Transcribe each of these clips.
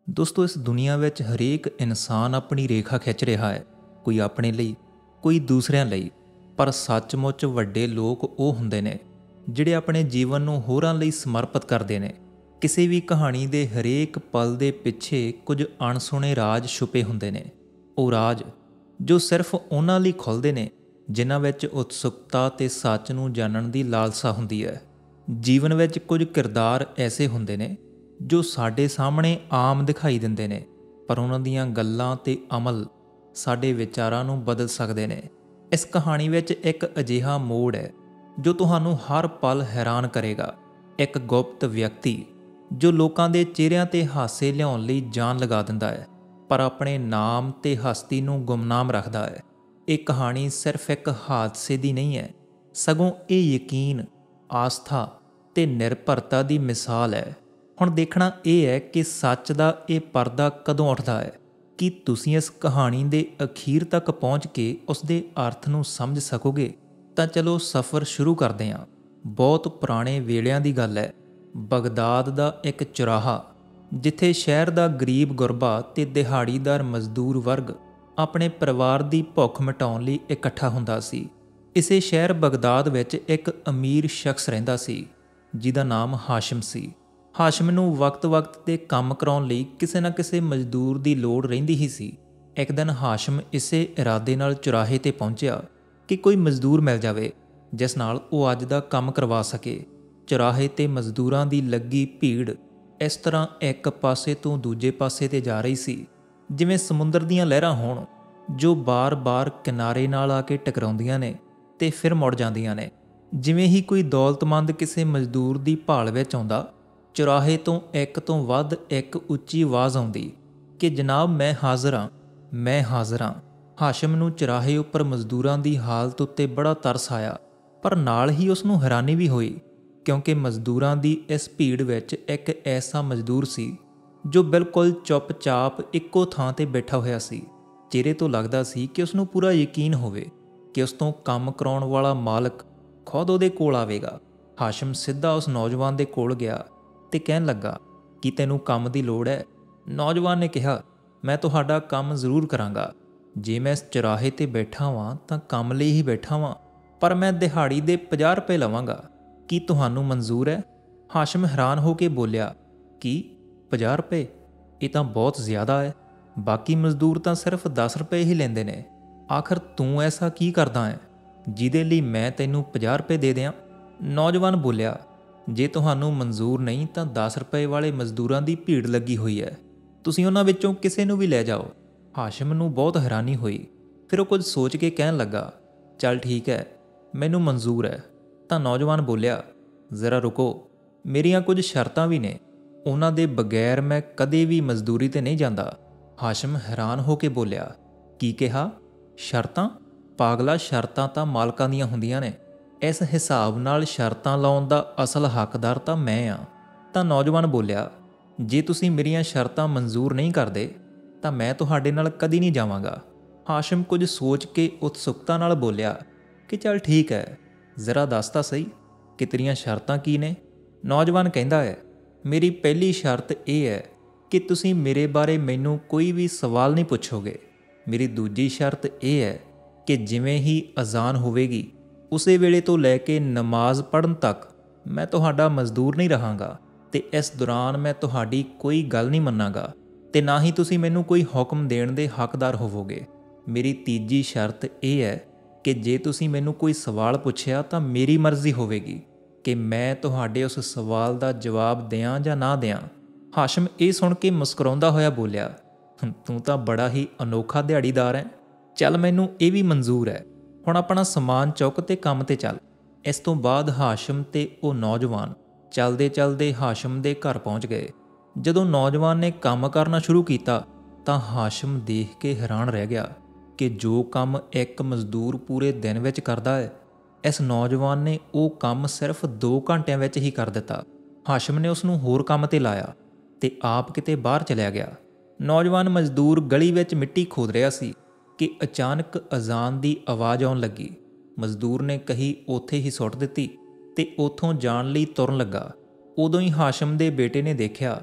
ਦੋਸਤੋ ਇਸ ਦੁਨੀਆ ਵਿੱਚ ਹਰੇਕ ਇਨਸਾਨ ਆਪਣੀ ਰੇਖਾ ਖਿੱਚ ਰਿਹਾ ਹੈ, ਕੋਈ ਆਪਣੇ ਲਈ, ਕੋਈ ਦੂਸਰਿਆਂ ਲਈ। ਪਰ ਸੱਚਮੁੱਚ ਵੱਡੇ ਲੋਕ ਉਹ ਹੁੰਦੇ ਨੇ ਜਿਹੜੇ ਆਪਣੇ ਜੀਵਨ ਨੂੰ ਹੋਰਾਂ ਲਈ ਸਮਰਪਿਤ ਕਰਦੇ ਨੇ। ਕਿਸੇ ਵੀ ਕਹਾਣੀ ਦੇ ਹਰੇਕ ਪਲ ਦੇ ਪਿੱਛੇ ਕੁਝ ਅਣਸੁਣੇ ਰਾਜ ਛੁਪੇ ਹੁੰਦੇ ਨੇ। ਉਹ ਰਾਜ ਜੋ ਸਿਰਫ ਉਹਨਾਂ ਲਈ ਖੁੱਲ੍ਹਦੇ ਨੇ ਜਿਨ੍ਹਾਂ ਵਿੱਚ ਉਤਸੁਕਤਾ ਤੇ ਸੱਚ ਨੂੰ ਜਾਣਨ ਦੀ ਲਾਲਸਾ ਹੁੰਦੀ ਹੈ। ਜੀਵਨ ਵਿੱਚ ਕੁਝ ਕਿਰਦਾਰ ਐਸੇ ਹੁੰਦੇ ਨੇ ਜੋ ਸਾਡੇ ਸਾਹਮਣੇ ਆਮ ਦਿਖਾਈ ਦਿੰਦੇ ਨੇ, ਪਰ ਉਹਨਾਂ ਦੀਆਂ ਗੱਲਾਂ ਤੇ ਅਮਲ ਸਾਡੇ ਵਿਚਾਰਾਂ ਨੂੰ ਬਦਲ ਸਕਦੇ ਨੇ। ਇਸ ਕਹਾਣੀ ਵਿੱਚ ਇੱਕ ਅਜਿਹਾ ਮੋੜ ਹੈ ਜੋ ਤੁਹਾਨੂੰ ਹਰ ਪਲ ਹੈਰਾਨ ਕਰੇਗਾ। ਇੱਕ ਗੁਪਤ ਵਿਅਕਤੀ ਜੋ ਲੋਕਾਂ ਦੇ ਚਿਹਰਿਆਂ ਤੇ ਹਾਸੇ ਲਿਆਉਣ ਲਈ ਜਾਨ ਲਗਾ ਦਿੰਦਾ ਹੈ, ਪਰ ਆਪਣੇ ਨਾਮ ਤੇ ਹਸਤੀ ਨੂੰ ਗੁੰਮਨਾਮ ਰੱਖਦਾ ਹੈ। ਇਹ ਕਹਾਣੀ ਸਿਰਫ ਇੱਕ ਹਾਦਸੇ ਦੀ ਨਹੀਂ ਹੈ, ਸਗੋਂ ਇਹ ਯਕੀਨ, ਆਸਥਾ ਤੇ ਨਿਰਭਰਤਾ ਦੀ ਮਿਸਾਲ ਹੈ। ਹੁਣ ਦੇਖਣਾ ਇਹ ਹੈ ਕਿ ਸੱਚ ਦਾ ਇਹ ਪਰਦਾ ਕਦੋਂ ਉੱਠਦਾ ਹੈ। ਕੀ ਤੁਸੀਂ ਇਸ ਕਹਾਣੀ ਦੇ ਅਖੀਰ ਤੱਕ ਪਹੁੰਚ ਕੇ ਉਸ ਦੇ ਅਰਥ ਨੂੰ ਸਮਝ ਸਕੋਗੇ? ਤਾਂ ਚਲੋ ਸਫ਼ਰ ਸ਼ੁਰੂ ਕਰਦੇ ਹਾਂ। ਬਹੁਤ ਪੁਰਾਣੇ ਵੇਲਿਆਂ ਦੀ ਗੱਲ ਹੈ। ਬਗਦਾਦ ਦਾ ਇੱਕ ਚੁਰਾਹਾ, ਜਿੱਥੇ ਸ਼ਹਿਰ ਦਾ ਗਰੀਬ ਗੁਰਬਾ ਤੇ ਦਿਹਾੜੀਦਾਰ ਮਜ਼ਦੂਰ ਵਰਗ ਆਪਣੇ ਪਰਿਵਾਰ ਦੀ ਭੁੱਖ ਮਿਟਾਉਣ ਲਈ ਇਕੱਠਾ ਹੁੰਦਾ ਸੀ। ਇਸੇ ਸ਼ਹਿਰ ਬਗਦਾਦ ਵਿੱਚ ਇੱਕ ਅਮੀਰ ਸ਼ਖਸ ਰਹਿੰਦਾ ਸੀ ਜਿਹਦਾ ਨਾਮ ਹਾਸ਼ਿਮ ਸੀ। ਹਾਸ਼ਿਮ ਨੂੰ ਵਕਤ-ਵਕਤ 'ਤੇ ਕੰਮ ਕਰਾਉਣ ਲਈ ਕਿਸੇ ਨਾ ਕਿਸੇ ਮਜ਼ਦੂਰ ਦੀ ਲੋੜ ਰਹਿੰਦੀ ਹੀ ਸੀ। ਇੱਕ ਦਿਨ ਹਾਸ਼ਿਮ ਇਸੇ ਇਰਾਦੇ ਨਾਲ ਚੁਰਾਹੇ 'ਤੇ ਪਹੁੰਚਿਆ ਕਿ ਕੋਈ ਮਜ਼ਦੂਰ ਮਿਲ ਜਾਵੇ ਜਿਸ ਨਾਲ ਉਹ ਅੱਜ ਦਾ ਕੰਮ ਕਰਵਾ ਸਕੇ। ਚੁਰਾਹੇ 'ਤੇ ਮਜ਼ਦੂਰਾਂ ਦੀ ਲੱਗੀ ਭੀੜ ਇਸ ਤਰ੍ਹਾਂ ਇੱਕ ਪਾਸੇ ਤੋਂ ਦੂਜੇ ਪਾਸੇ 'ਤੇ ਜਾ ਰਹੀ ਸੀ ਜਿਵੇਂ ਸਮੁੰਦਰ ਦੀਆਂ ਲਹਿਰਾਂ ਹੋਣ, ਜੋ ਬਾਰ-ਬਾਰ ਕਿਨਾਰੇ ਨਾਲ ਆ ਕੇ ਟਕਰਾਉਂਦੀਆਂ ਨੇ ਤੇ ਫਿਰ ਮੁੜ ਜਾਂਦੀਆਂ ਨੇ। ਜਿਵੇਂ ਹੀ ਕੋਈ ਦੌਲਤਮੰਦ ਕਿਸੇ ਮਜ਼ਦੂਰ ਦੀ ਭਾਲ ਵਿੱਚ ਆਉਂਦਾ, ਚੁਰਾਹੇ ਤੋਂ ਇੱਕ ਤੋਂ ਵੱਧ ਇੱਕ ਉੱਚੀ ਆਵਾਜ਼ ਆਉਂਦੀ ਕਿ ਜਨਾਬ, ਮੈਂ ਹਾਜ਼ਰ ਹਾਂ, ਮੈਂ ਹਾਜ਼ਰ ਹਾਂ। ਹਾਸ਼ਿਮ ਨੂੰ ਚੁਰਾਹੇ ਉੱਪਰ ਮਜ਼ਦੂਰਾਂ ਦੀ ਹਾਲਤ ਉੱਤੇ ਬੜਾ ਤਰਸ ਆਇਆ, ਪਰ ਨਾਲ ਹੀ ਉਸ ਨੂੰ ਹੈਰਾਨੀ ਵੀ ਹੋਈ, ਕਿਉਂਕਿ ਮਜ਼ਦੂਰਾਂ ਦੀ ਇਸ ਭੀੜ ਵਿੱਚ ਇੱਕ ਐਸਾ ਮਜ਼ਦੂਰ ਸੀ ਜੋ ਬਿਲਕੁਲ ਚੁੱਪ-ਚਾਪ ਇੱਕੋ ਥਾਂ 'ਤੇ ਬੈਠਾ ਹੋਇਆ ਸੀ। ਚਿਹਰੇ ਤੋਂ ਲੱਗਦਾ ਸੀ ਕਿ ਉਸ ਨੂੰ ਪੂਰਾ ਯਕੀਨ ਹੋਵੇ ਕਿ ਉਸ ਤੋਂ ਕੰਮ ਕਰਾਉਣ ਵਾਲਾ ਮਾਲਕ ਖੁਦ ਉਹਦੇ ਕੋਲ ਆਵੇਗਾ। ਹਾਸ਼ਿਮ ਸਿੱਧਾ ਉਸ ਨੌਜਵਾਨ ਦੇ ਕੋਲ ਗਿਆ ਤੇ ਕਹਿਣ ਲੱਗਾ ਕਿ ਤੈਨੂੰ ਕੰਮ ਦੀ ਲੋੜ ਹੈ। ਨੌਜਵਾਨ ਨੇ ਕਿਹਾ, ਮੈਂ ਤੁਹਾਡਾ ਕੰਮ ਜ਼ਰੂਰ ਕਰਾਂਗਾ। ਜੇ ਮੈਂ ਇਸ ਚੁਰਾਹੇ 'ਤੇ ਬੈਠਾ ਵਾਂ ਤਾਂ ਕੰਮ ਲਈ ਹੀ ਬੈਠਾ ਵਾਂ, ਪਰ ਮੈਂ ਦਿਹਾੜੀ ਦੇ 50 ਰੁਪਏ ਲਵਾਂਗਾ। ਕੀ ਤੁਹਾਨੂੰ ਮਨਜ਼ੂਰ ਹੈ? ਹਾਸ਼ਿਮ ਹੈਰਾਨ ਹੋ ਕੇ ਬੋਲਿਆ, ਕੀ 50 ਰੁਪਏ? ਇਹ ਤਾਂ ਬਹੁਤ ਜ਼ਿਆਦਾ ਹੈ। ਬਾਕੀ ਮਜ਼ਦੂਰ ਤਾਂ ਸਿਰਫ 10 ਰੁਪਏ ਹੀ ਲੈਂਦੇ ਨੇ। ਆਖਰ ਤੂੰ ਐਸਾ ਕੀ ਕਰਦਾ ਹੈ ਜਿਹਦੇ ਲਈ ਮੈਂ ਤੈਨੂੰ 50 ਰੁਪਏ ਦੇ ਦਿਆਂ? ਨੌਜਵਾਨ ਬੋਲਿਆ, ਜੇ ਤੁਹਾਨੂੰ ਮਨਜ਼ੂਰ ਨਹੀਂ ਤਾਂ 10 ਰੁਪਏ ਵਾਲੇ ਮਜ਼ਦੂਰਾਂ ਦੀ ਭੀੜ ਲੱਗੀ ਹੋਈ ਹੈ, ਤੁਸੀਂ ਉਹਨਾਂ ਵਿੱਚੋਂ ਕਿਸੇ ਨੂੰ ਵੀ ਲੈ ਜਾਓ। ਹਾਸ਼ਿਮ ਨੂੰ ਬਹੁਤ ਹੈਰਾਨੀ ਹੋਈ। ਫਿਰ ਉਹ ਕੁਝ ਸੋਚ ਕੇ ਕਹਿਣ ਲੱਗਾ, ਚੱਲ ਠੀਕ ਹੈ, ਮੈਨੂੰ ਮਨਜ਼ੂਰ ਹੈ। ਤਾਂ ਨੌਜਵਾਨ ਬੋਲਿਆ, ਜ਼ਰਾ ਰੁਕੋ, ਮੇਰੀਆਂ ਕੁਝ ਸ਼ਰਤਾਂ ਵੀ ਨੇ, ਉਹਨਾਂ ਦੇ ਬਗੈਰ ਮੈਂ ਕਦੇ ਵੀ ਮਜ਼ਦੂਰੀ 'ਤੇ ਨਹੀਂ ਜਾਂਦਾ। ਹਾਸ਼ਿਮ ਹੈਰਾਨ ਹੋ ਕੇ ਬੋਲਿਆ, ਕੀ ਕਿਹਾ? ਸ਼ਰਤਾਂ? ਪਾਗਲਾ, ਸ਼ਰਤਾਂ ਤਾਂ ਮਾਲਕਾਂ ਦੀਆਂ ਹੁੰਦੀਆਂ ਨੇ। ਇਸ ਹਿਸਾਬ ਨਾਲ ਸ਼ਰਤਾਂ ਲਾਉਣ ਦਾ ਅਸਲ ਹੱਕਦਾਰ ਤਾਂ ਮੈਂ ਹਾਂ। ਤਾਂ ਨੌਜਵਾਨ ਬੋਲਿਆ, ਜੇ ਤੁਸੀਂ ਮੇਰੀਆਂ ਸ਼ਰਤਾਂ ਮਨਜ਼ੂਰ ਨਹੀਂ ਕਰਦੇ ਤਾਂ ਮੈਂ ਤੁਹਾਡੇ ਨਾਲ ਕਦੀ ਨਹੀਂ ਜਾਵਾਂਗਾ। ਹਾਸ਼ਿਮ ਕੁਝ ਸੋਚ ਕੇ ਉਤਸੁਕਤਾ ਨਾਲ ਬੋਲਿਆ ਕਿ ਚੱਲ ਠੀਕ ਹੈ, ਜ਼ਰਾ ਦੱਸ ਤਾਂ ਸਹੀ ਕਿ ਤੇਰੀਆਂ ਸ਼ਰਤਾਂ ਕੀ ਨੇ? ਨੌਜਵਾਨ ਕਹਿੰਦਾ ਹੈ, ਮੇਰੀ ਪਹਿਲੀ ਸ਼ਰਤ ਇਹ ਹੈ ਕਿ ਤੁਸੀਂ ਮੇਰੇ ਬਾਰੇ ਮੈਨੂੰ ਕੋਈ ਵੀ ਸਵਾਲ ਨਹੀਂ ਪੁੱਛੋਗੇ। ਮੇਰੀ ਦੂਜੀ ਸ਼ਰਤ ਇਹ ਹੈ ਕਿ ਜਿਵੇਂ ਹੀ ਅਜ਼ਾਨ ਹੋਵੇਗੀ ਉਸੇ ਵੇਲੇ ਤੋਂ ਲੈ ਕੇ ਨਮਾਜ਼ ਪੜ੍ਹਨ ਤੱਕ ਮੈਂ ਤੁਹਾਡਾ ਮਜ਼ਦੂਰ ਨਹੀਂ ਰਹਾਂਗਾ, ਤੇ ਇਸ ਦੌਰਾਨ ਮੈਂ ਤੁਹਾਡੀ ਕੋਈ ਗੱਲ ਨਹੀਂ ਮੰਨਾਂਗਾ ਤੇ ਨਾ ਹੀ ਤੁਸੀਂ ਮੈਨੂੰ ਕੋਈ ਹੁਕਮ ਦੇਣ ਦੇ ਹੱਕਦਾਰ ਹੋਵੋਗੇ। ਮੇਰੀ ਤੀਜੀ ਸ਼ਰਤ ਇਹ ਹੈ ਕਿ ਜੇ ਤੁਸੀਂ ਮੈਨੂੰ ਕੋਈ ਸਵਾਲ ਪੁੱਛਿਆ ਤਾਂ ਮੇਰੀ ਮਰਜ਼ੀ ਹੋਵੇਗੀ ਕਿ ਮੈਂ ਤੁਹਾਡੇ ਉਸ ਸਵਾਲ ਦਾ ਜਵਾਬ ਦਿਆਂ ਜਾਂ ਨਾ ਦਿਆਂ। ਹਾਸ਼ਿਮ ਇਹ ਸੁਣ ਕੇ ਮੁਸਕਰਾਉਂਦਾ ਹੋਇਆ ਬੋਲਿਆ, ਤੂੰ ਤਾਂ ਬੜਾ ਹੀ ਅਨੋਖਾ ਦਿਹਾੜੀਦਾਰ ਹੈ। ਚੱਲ, ਮੈਨੂੰ ਇਹ ਵੀ ਮਨਜ਼ੂਰ ਹੈ। ਹੁਣ ਆਪਣਾ ਸਮਾਨ ਚੁੱਕ ਤੇ ਕੰਮ 'ਤੇ ਚੱਲ। ਇਸ ਤੋਂ ਬਾਅਦ ਹਾਸ਼ਿਮ ਤੇ ਉਹ ਨੌਜਵਾਨ ਚਲਦੇ-ਚਲਦੇ ਹਾਸ਼ਿਮ ਦੇ ਘਰ ਪਹੁੰਚ ਗਏ। ਜਦੋਂ ਨੌਜਵਾਨ ਨੇ ਕੰਮ ਕਰਨਾ ਸ਼ੁਰੂ ਕੀਤਾ ਤਾਂ ਹਾਸ਼ਿਮ ਦੇਖ ਕੇ ਹੈਰਾਨ ਰਹਿ ਗਿਆ ਕਿ ਜੋ ਕੰਮ ਇੱਕ ਮਜ਼ਦੂਰ ਪੂਰੇ ਦਿਨ ਵਿੱਚ ਕਰਦਾ ਹੈ, ਇਸ ਨੌਜਵਾਨ ਨੇ ਉਹ ਕੰਮ ਸਿਰਫ 2 ਘੰਟਿਆਂ ਵਿੱਚ ਹੀ ਕਰ ਦਿੱਤਾ। ਹਾਸ਼ਿਮ ਨੇ ਉਸ ਨੂੰ ਹੋਰ ਕੰਮ 'ਤੇ ਲਾਇਆ ਤੇ ਆਪ ਕਿਤੇ ਬਾਹਰ ਚਲਿਆ ਗਿਆ। ਨੌਜਵਾਨ ਮਜ਼ਦੂਰ ਗਲੀ ਵਿੱਚ ਮਿੱਟੀ ਖੋਦ ਰਿਹਾ ਸੀ ਕਿ ਅਚਾਨਕ ਅਜ਼ਾਨ ਦੀ ਆਵਾਜ਼ ਆਉਣ ਲੱਗੀ। ਮਜ਼ਦੂਰ ਨੇ ਕਹੀ ਉੱਥੇ ਹੀ ਸੁੱਟ ਦਿੱਤੀ ਤੇ ਉੱਥੋਂ ਜਾਣ ਲਈ ਤੁਰਨ ਲੱਗਾ। ਉਦੋਂ ਹੀ ਹਾਸ਼ਿਮ ਦੇ ਬੇਟੇ ਨੇ ਦੇਖਿਆ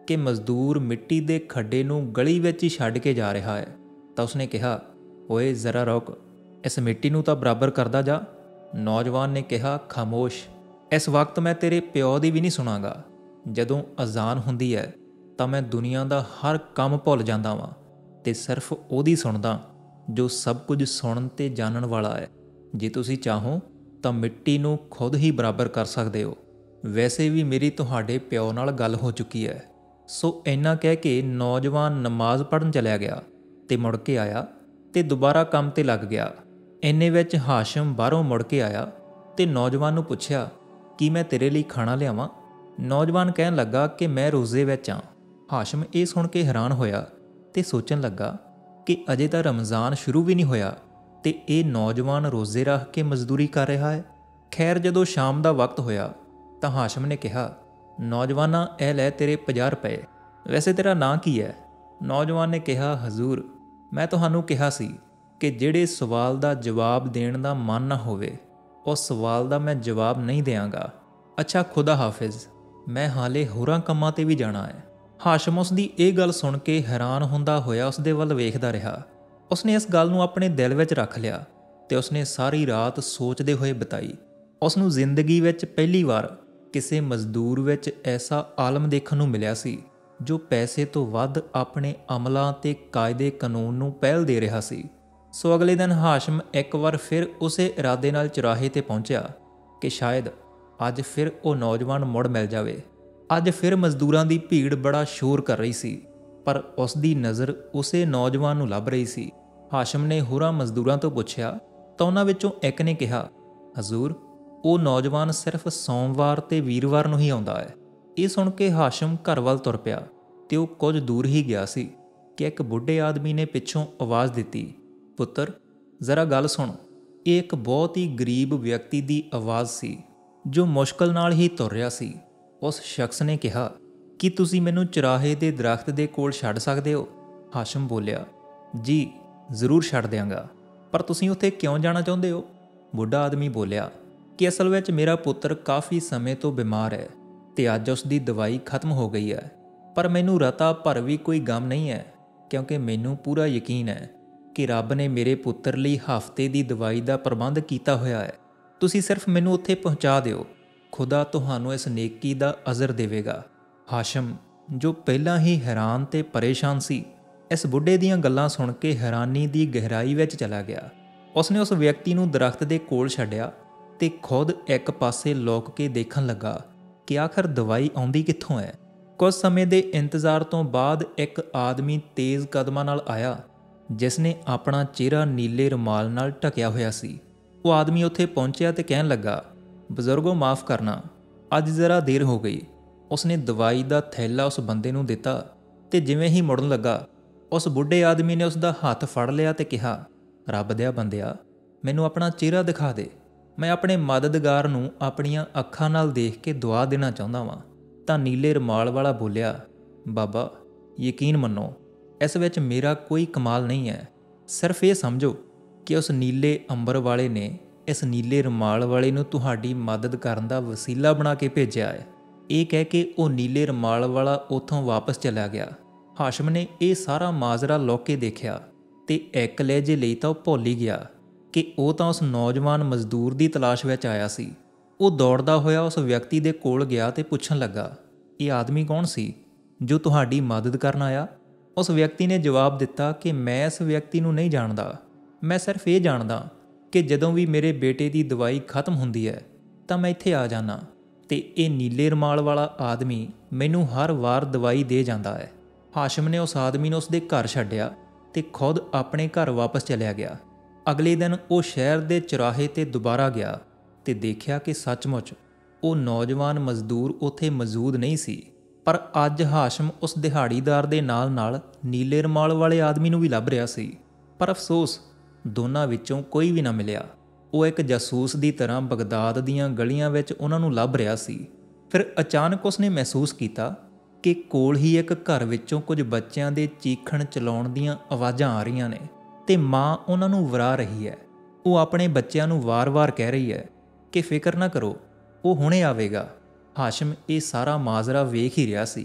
ਕਿ ਮਜ਼ਦੂਰ ਮਿੱਟੀ ਦੇ ਖੱਡੇ ਨੂੰ ਗਲੀ ਵਿੱਚ ਹੀ ਛੱਡ ਕੇ ਜਾ ਰਿਹਾ ਹੈ ਤਾਂ ਉਸਨੇ ਕਿਹਾ, ਓਏ ਜ਼ਰਾ ਰੁਕ, ਇਸ ਮਿੱਟੀ ਨੂੰ ਤਾਂ ਬਰਾਬਰ ਕਰਦਾ ਜਾ। ਨੌਜਵਾਨ ਨੇ ਕਿਹਾ, ਖਾਮੋਸ਼, ਇਸ ਵਕਤ ਮੈਂ ਤੇਰੇ ਪਿਓ ਦੀ ਵੀ ਨਹੀਂ ਸੁਣਾਂਗਾ। ਜਦੋਂ ਅਜ਼ਾਨ ਹੁੰਦੀ ਹੈ ਤਾਂ ਮੈਂ ਦੁਨੀਆ ਦਾ ਹਰ ਕੰਮ ਭੁੱਲ ਜਾਂਦਾ ਵਾਂ ਅਤੇ ਸਿਰਫ ਉਹਦੀ ਸੁਣਦਾ ਜੋ ਸਭ ਕੁਝ ਸੁਣਨ ਅਤੇ ਜਾਣਨ ਵਾਲਾ ਹੈ। ਜੇ ਤੁਸੀਂ ਚਾਹੋ ਤਾਂ ਮਿੱਟੀ ਨੂੰ ਖੁਦ ਹੀ ਬਰਾਬਰ ਕਰ ਸਕਦੇ ਹੋ। ਵੈਸੇ ਵੀ ਮੇਰੀ ਤੁਹਾਡੇ ਪਿਓ ਨਾਲ ਗੱਲ ਹੋ ਚੁੱਕੀ ਹੈ। ਸੋ ਇੰਨਾ ਕਹਿ ਕੇ ਨੌਜਵਾਨ ਨਮਾਜ਼ ਪੜ੍ਹਨ ਚਲਿਆ ਗਿਆ ਅਤੇ ਮੁੜ ਕੇ ਆਇਆ ਅਤੇ ਦੁਬਾਰਾ ਕੰਮ 'ਤੇ ਲੱਗ ਗਿਆ। ਇੰਨੇ ਵਿੱਚ ਹਾਸ਼ਮ ਬਾਹਰੋਂ ਮੁੜ ਕੇ ਆਇਆ ਅਤੇ ਨੌਜਵਾਨ ਨੂੰ ਪੁੱਛਿਆ, ਕੀ ਮੈਂ ਤੇਰੇ ਲਈ ਖਾਣਾ ਲਿਆਵਾਂ? ਨੌਜਵਾਨ ਕਹਿਣ ਲੱਗਾ ਕਿ ਮੈਂ ਰੋਜ਼ੇ ਵਿੱਚ ਹਾਂ। ਹਾਸ਼ਮ ਇਹ ਸੁਣ ਕੇ ਹੈਰਾਨ ਹੋਇਆ ਅਤੇ ਸੋਚਣ ਲੱਗਾ ਕਿ ਅਜੇ ਤਾਂ ਰਮਜ਼ਾਨ ਸ਼ੁਰੂ ਵੀ ਨਹੀਂ ਹੋਇਆ ਅਤੇ ਇਹ ਨੌਜਵਾਨ ਰੋਜ਼ੇ ਰੱਖ ਕੇ ਮਜ਼ਦੂਰੀ ਕਰ ਰਿਹਾ ਹੈ। ਖੈਰ, ਜਦੋਂ ਸ਼ਾਮ ਦਾ ਵਕਤ ਹੋਇਆ ਤਾਂ ਹਾਸ਼ਮ ਨੇ ਕਿਹਾ, ਨੌਜਵਾਨਾ, ਇਹ ਲੈ ਤੇਰੇ 50 ਰੁਪਏ। ਵੈਸੇ ਤੇਰਾ ਨਾਂ ਕੀ ਹੈ? ਨੌਜਵਾਨ ਨੇ ਕਿਹਾ, ਹਜ਼ੂਰ, ਮੈਂ ਤੁਹਾਨੂੰ ਕਿਹਾ ਸੀ ਕਿ ਜਿਹੜੇ ਸਵਾਲ ਦਾ ਜਵਾਬ ਦੇਣ ਦਾ ਮਨ ਨਾ ਹੋਵੇ ਉਸ ਸਵਾਲ ਦਾ ਮੈਂ ਜਵਾਬ ਨਹੀਂ ਦਿਆਂਗਾ। ਅੱਛਾ, ਖੁਦਾ ਹਾਫਿਜ਼, ਮੈਂ ਹਾਲੇ ਹੋਰਾਂ ਕੰਮਾਂ 'ਤੇ ਵੀ ਜਾਣਾ ਹੈ। ਹਾਸ਼ਮ ਉਸ ਦੀ ਇਹ ਗੱਲ ਸੁਣ ਕੇ ਹੈਰਾਨ ਹੁੰਦਾ ਹੋਇਆ ਉਸ ਦੇ ਵੱਲ ਵੇਖਦਾ ਰਿਹਾ। ਉਸਨੇ ਇਸ ਗੱਲ ਨੂੰ ਆਪਣੇ ਦਿਲ ਵਿੱਚ ਰੱਖ ਲਿਆ ਅਤੇ ਉਸਨੇ ਸਾਰੀ ਰਾਤ ਸੋਚਦੇ ਹੋਏ ਬਿਤਾਈ। ਉਸ ਨੂੰ ਜ਼ਿੰਦਗੀ ਵਿੱਚ ਪਹਿਲੀ ਵਾਰ ਕਿਸੇ ਮਜ਼ਦੂਰ ਵਿੱਚ ਐਸਾ ਆਲਮ ਦੇਖਣ ਨੂੰ ਮਿਲਿਆ ਸੀ ਜੋ ਪੈਸੇ ਤੋਂ ਵੱਧ ਆਪਣੇ ਅਮਲਾਂ ਅਤੇ ਕਾਇਦੇ ਕਾਨੂੰਨ ਨੂੰ ਪਹਿਲ ਦੇ ਰਿਹਾ ਸੀ। ਸੋ ਅਗਲੇ ਦਿਨ ਹਾਸ਼ਮ ਇੱਕ ਵਾਰ ਫਿਰ ਉਸੇ ਇਰਾਦੇ ਨਾਲ ਚੁਰਾਹੇ 'ਤੇ ਪਹੁੰਚਿਆ ਕਿ ਸ਼ਾਇਦ ਅੱਜ ਫਿਰ ਉਹ ਨੌਜਵਾਨ ਮੁੜ ਮਿਲ ਜਾਵੇ। ਅੱਜ ਫਿਰ ਮਜ਼ਦੂਰਾਂ ਦੀ ਭੀੜ ਬੜਾ ਸ਼ੋਰ ਕਰ ਰਹੀ ਸੀ, ਪਰ ਉਸ ਦੀ ਨਜ਼ਰ ਉਸੇ ਨੌਜਵਾਨ ਨੂੰ ਲੱਭ ਰਹੀ ਸੀ। ਹਾਸ਼ਮ ਨੇ ਹੋਰਾਂ ਮਜ਼ਦੂਰਾਂ ਤੋਂ ਪੁੱਛਿਆ ਤਾਂ ਉਹਨਾਂ ਵਿੱਚੋਂ ਇੱਕ ਨੇ ਕਿਹਾ, ਹਜ਼ੂਰ, ਉਹ ਨੌਜਵਾਨ ਸਿਰਫ ਸੋਮਵਾਰ ਅਤੇ ਵੀਰਵਾਰ ਨੂੰ ਹੀ ਆਉਂਦਾ ਹੈ। ਇਹ ਸੁਣ ਕੇ ਹਾਸ਼ਮ ਘਰ ਵੱਲ ਤੁਰ ਪਿਆ ਅਤੇ ਉਹ ਕੁਝ ਦੂਰ ਹੀ ਗਿਆ ਸੀ ਕਿ ਇੱਕ ਬੁੱਢੇ ਆਦਮੀ ਨੇ ਪਿੱਛੋਂ ਆਵਾਜ਼ ਦਿੱਤੀ, ਪੁੱਤਰ, ਜ਼ਰਾ ਗੱਲ ਸੁਣ। ਇਹ ਇੱਕ ਬਹੁਤ ਹੀ ਗਰੀਬ ਵਿਅਕਤੀ ਦੀ ਆਵਾਜ਼ ਸੀ ਜੋ ਮੁਸ਼ਕਲ ਨਾਲ ਹੀ ਤੁਰ ਰਿਹਾ ਸੀ। ਉਸ ਸ਼ਖਸ ਨੇ ਕਿਹਾ, ਕੀ ਤੁਸੀਂ ਮੈਨੂੰ ਚੁਰਾਹੇ ਦੇ ਦਰਖਤ ਦੇ ਕੋਲ ਛੱਡ ਸਕਦੇ ਹੋ? ਹਾਸ਼ਮ ਬੋਲਿਆ, ਜੀ ਜ਼ਰੂਰ ਛੱਡ ਦਿਆਂਗਾ, ਪਰ ਤੁਸੀਂ ਉੱਥੇ ਕਿਉਂ ਜਾਣਾ ਚਾਹੁੰਦੇ ਹੋ? ਬੁੱਢਾ ਆਦਮੀ ਬੋਲਿਆ ਕਿ ਅਸਲ ਵਿੱਚ ਮੇਰਾ ਪੁੱਤਰ ਕਾਫੀ ਸਮੇਂ ਤੋਂ ਬਿਮਾਰ ਹੈ ਅਤੇ ਅੱਜ ਉਸ ਦੀ ਦਵਾਈ ਖਤਮ ਹੋ ਗਈ ਹੈ। ਪਰ ਮੈਨੂੰ ਰਤਾ ਭਰ ਵੀ ਕੋਈ ਗਮ ਨਹੀਂ ਹੈ, ਕਿਉਂਕਿ ਮੈਨੂੰ ਪੂਰਾ ਯਕੀਨ ਹੈ ਕਿ ਰੱਬ ਨੇ ਮੇਰੇ ਪੁੱਤਰ ਲਈ ਹਫ਼ਤੇ ਦੀ ਦਵਾਈ ਦਾ ਪ੍ਰਬੰਧ ਕੀਤਾ ਹੋਇਆ ਹੈ। ਤੁਸੀਂ ਸਿਰਫ ਮੈਨੂੰ ਉੱਥੇ ਪਹੁੰਚਾ ਦਿਓ, ਖੁਦਾ ਤੁਹਾਨੂੰ ਇਸ ਨੇਕੀ ਦਾ ਅਜ਼ਰ ਦੇਵੇਗਾ। ਹਾਸ਼ਮ, ਜੋ ਪਹਿਲਾਂ ਹੀ ਹੈਰਾਨ ਤੇ ਪਰੇਸ਼ਾਨ ਸੀ, ਇਸ ਬੁੱਢੇ ਦੀਆਂ ਗੱਲਾਂ ਸੁਣ ਕੇ ਹੈਰਾਨੀ ਦੀ ਗਹਿਰਾਈ ਵਿੱਚ ਚਲਾ ਗਿਆ। ਉਸਨੇ ਉਸ ਵਿਅਕਤੀ ਨੂੰ ਦਰਖਤ ਦੇ ਕੋਲ ਛੱਡਿਆ ਤੇ ਖੁਦ ਇੱਕ ਪਾਸੇ ਲੁਕ ਕੇ ਦੇਖਣ ਲੱਗਾ ਕਿ ਆਖਰ ਦਵਾਈ ਆਉਂਦੀ ਕਿੱਥੋਂ ਹੈ। ਕੁਝ ਸਮੇਂ ਦੇ ਇੰਤਜ਼ਾਰ ਤੋਂ ਬਾਅਦ ਇੱਕ ਆਦਮੀ ਤੇਜ਼ ਕਦਮਾਂ ਨਾਲ ਆਇਆ ਜਿਸ ਨੇ ਆਪਣਾ ਚਿਹਰਾ ਨੀਲੇ ਰੁਮਾਲ ਨਾਲ ਢਕਿਆ ਹੋਇਆ ਸੀ। ਉਹ ਆਦਮੀ ਉੱਥੇ ਪਹੁੰਚਿਆ ਤੇ ਕਹਿਣ ਲੱਗਾ, ਬਜ਼ੁਰਗੋ, ਮਾफ़ ਕਰਨਾ, ਅੱਜ ਜ਼ਰਾ ਦੇਰ ਹੋ ਗਈ। ਉਸਨੇ ਦਵਾਈ ਦਾ ਥੈਲਾ ਉਸ ਬੰਦੇ ਨੂੰ ਦਿੱਤਾ ਤੇ ਜਿਵੇਂ ਹੀ ਮੁੜਨ ਲੱਗਾ, ਉਸ ਬੁੱਢੇ ਆਦਮੀ ਨੇ ਉਸ ਦਾ ਹੱਥ ਫੜ ਲਿਆ ਤੇ ਕਿਹਾ, ਰੱਬ ਦਿਆ ਬੰਦਿਆ, ਮੈਨੂੰ ਆਪਣਾ ਚਿਹਰਾ ਦਿਖਾ ਦੇ। ਮੈਂ ਆਪਣੇ ਮਦਦਗਾਰ ਨੂੰ ਆਪਣੀਆਂ ਅੱਖਾਂ ਨਾਲ ਦੇਖ ਕੇ ਦੁਆ ਦੇਣਾ ਚਾਹੁੰਦਾ ਵਾਂ। ਤਾਂ ਨੀਲੇ ਰੁਮਾਲ ਵਾਲਾ ਬੋਲਿਆ, ਬਾਬਾ, ਯਕੀਨ ਮੰਨੋ, ਇਸ ਵਿੱਚ ਮੇਰਾ ਕੋਈ ਕਮਾਲ ਨਹੀਂ ਹੈ। ਸਿਰਫ ਇਹ ਸਮਝੋ ਕਿ ਉਸ ਨੀਲੇ ਅੰਬਰ ਵਾਲੇ ਨੇ ਇਸ ਨੀਲੇ ਰੁਮਾਲ ਵਾਲੇ ਨੂੰ ਤੁਹਾਡੀ ਮਦਦ ਕਰਨ ਦਾ ਵਸੀਲਾ ਬਣਾ ਕੇ ਭੇਜਿਆ ਹੈ। ਇਹ ਕਹਿ ਕੇ ਉਹ ਨੀਲੇ ਰੁਮਾਲ ਵਾਲਾ ਉੱਥੋਂ ਵਾਪਸ ਚਲਾ ਗਿਆ। ਹਾਸ਼ਮ ਨੇ ਇਹ ਸਾਰਾ ਮਾਜਰਾ ਲੁਕ ਕੇ ਦੇਖਿਆ ਤੇ ਇੱਕ ਲਹਿਜੇ ਲਈ ਤਾਂ ਉਹ ਭੁੱਲ ਹੀ ਗਿਆ ਕਿ ਉਹ ਤਾਂ ਉਸ ਨੌਜਵਾਨ ਮਜ਼ਦੂਰ ਦੀ ਤਲਾਸ਼ ਵਿੱਚ ਆਇਆ ਸੀ। ਉਹ ਦੌੜਦਾ ਹੋਇਆ ਉਸ ਵਿਅਕਤੀ ਦੇ ਕੋਲ ਗਿਆ ਤੇ ਪੁੱਛਣ ਲੱਗਾ, ਇਹ ਆਦਮੀ ਕੌਣ ਸੀ ਜੋ ਤੁਹਾਡੀ ਮਦਦ ਕਰਨ ਆਇਆ? ਉਸ ਵਿਅਕਤੀ ਨੇ ਜਵਾਬ ਦਿੱਤਾ ਕਿ ਮੈਂ ਇਸ ਵਿਅਕਤੀ ਨੂੰ ਨਹੀਂ ਜਾਣਦਾ। ਮੈਂ ਸਿਰਫ ਇਹ ਜਾਣਦਾ ਕਿ ਜਦੋਂ ਵੀ ਮੇਰੇ ਬੇਟੇ ਦੀ ਦਵਾਈ ਖਤਮ ਹੁੰਦੀ ਹੈ ਤਾਂ ਮੈਂ ਇੱਥੇ ਆ ਜਾਂਦਾ ਤੇ ਇਹ ਨੀਲੇ ਰੁਮਾਲ ਵਾਲਾ ਆਦਮੀ ਮੈਨੂੰ ਹਰ ਵਾਰ ਦਵਾਈ ਦੇ ਜਾਂਦਾ ਹੈ। ਹਾਸ਼ਮ ਨੇ ਉਸ ਆਦਮੀ ਨੂੰ ਉਸਦੇ ਘਰ ਛੱਡਿਆ ਤੇ ਖੁਦ ਆਪਣੇ ਘਰ ਵਾਪਸ ਚਲਿਆ ਗਿਆ। ਅਗਲੇ ਦਿਨ ਉਹ ਸ਼ਹਿਰ ਦੇ ਚੁਰਾਹੇ 'ਤੇ ਦੁਬਾਰਾ ਗਿਆ ਤੇ ਦੇਖਿਆ ਕਿ ਸੱਚਮੁੱਚ ਉਹ ਨੌਜਵਾਨ ਮਜ਼ਦੂਰ ਉੱਥੇ ਮੌਜੂਦ ਨਹੀਂ ਸੀ। ਪਰ ਅੱਜ ਹਾਸ਼ਮ ਉਸ ਦਿਹਾੜੀਦਾਰ ਦੇ ਨਾਲ ਨੀਲੇ ਰੁਮਾਲ ਵਾਲੇ ਆਦਮੀ ਨੂੰ ਵੀ ਲੱਭ ਰਿਹਾ ਸੀ। ਪਰ ਅਫਸੋਸ, ਦੋਨਾਂ ਵਿੱਚੋਂ ਕੋਈ ਵੀ ਨਾ ਮਿਲਿਆ। ਉਹ ਇੱਕ ਜਾਸੂਸ ਦੀ ਤਰ੍ਹਾਂ ਬਗਦਾਦ ਦੀਆਂ ਗਲੀਆਂ ਵਿੱਚ ਉਹਨਾਂ ਨੂੰ ਲੱਭ ਰਿਹਾ ਸੀ। ਫਿਰ ਅਚਾਨਕ ਉਸਨੇ ਮਹਿਸੂਸ ਕੀਤਾ ਕਿ ਕੋਲ ਹੀ ਇੱਕ ਘਰ ਵਿੱਚੋਂ ਕੁਝ ਬੱਚਿਆਂ ਦੇ ਚੀਖਣ ਚਲਾਉਣ ਦੀਆਂ ਆਵਾਜ਼ਾਂ ਆ ਰਹੀਆਂ ਨੇ ਤੇ ਮਾਂ ਉਹਨਾਂ ਨੂੰ ਵਰਾ ਰਹੀ ਹੈ। ਉਹ ਆਪਣੇ ਬੱਚਿਆਂ ਨੂੰ ਵਾਰ-ਵਾਰ ਕਹਿ ਰਹੀ ਹੈ ਕਿ ਫਿਕਰ ਨਾ ਕਰੋ, ਉਹ ਹੁਣੇ ਆਵੇਗਾ। ਹਾਸ਼ਮ ਇਹ ਸਾਰਾ ਮਾਜਰਾ ਵੇਖ ਹੀ ਰਿਹਾ ਸੀ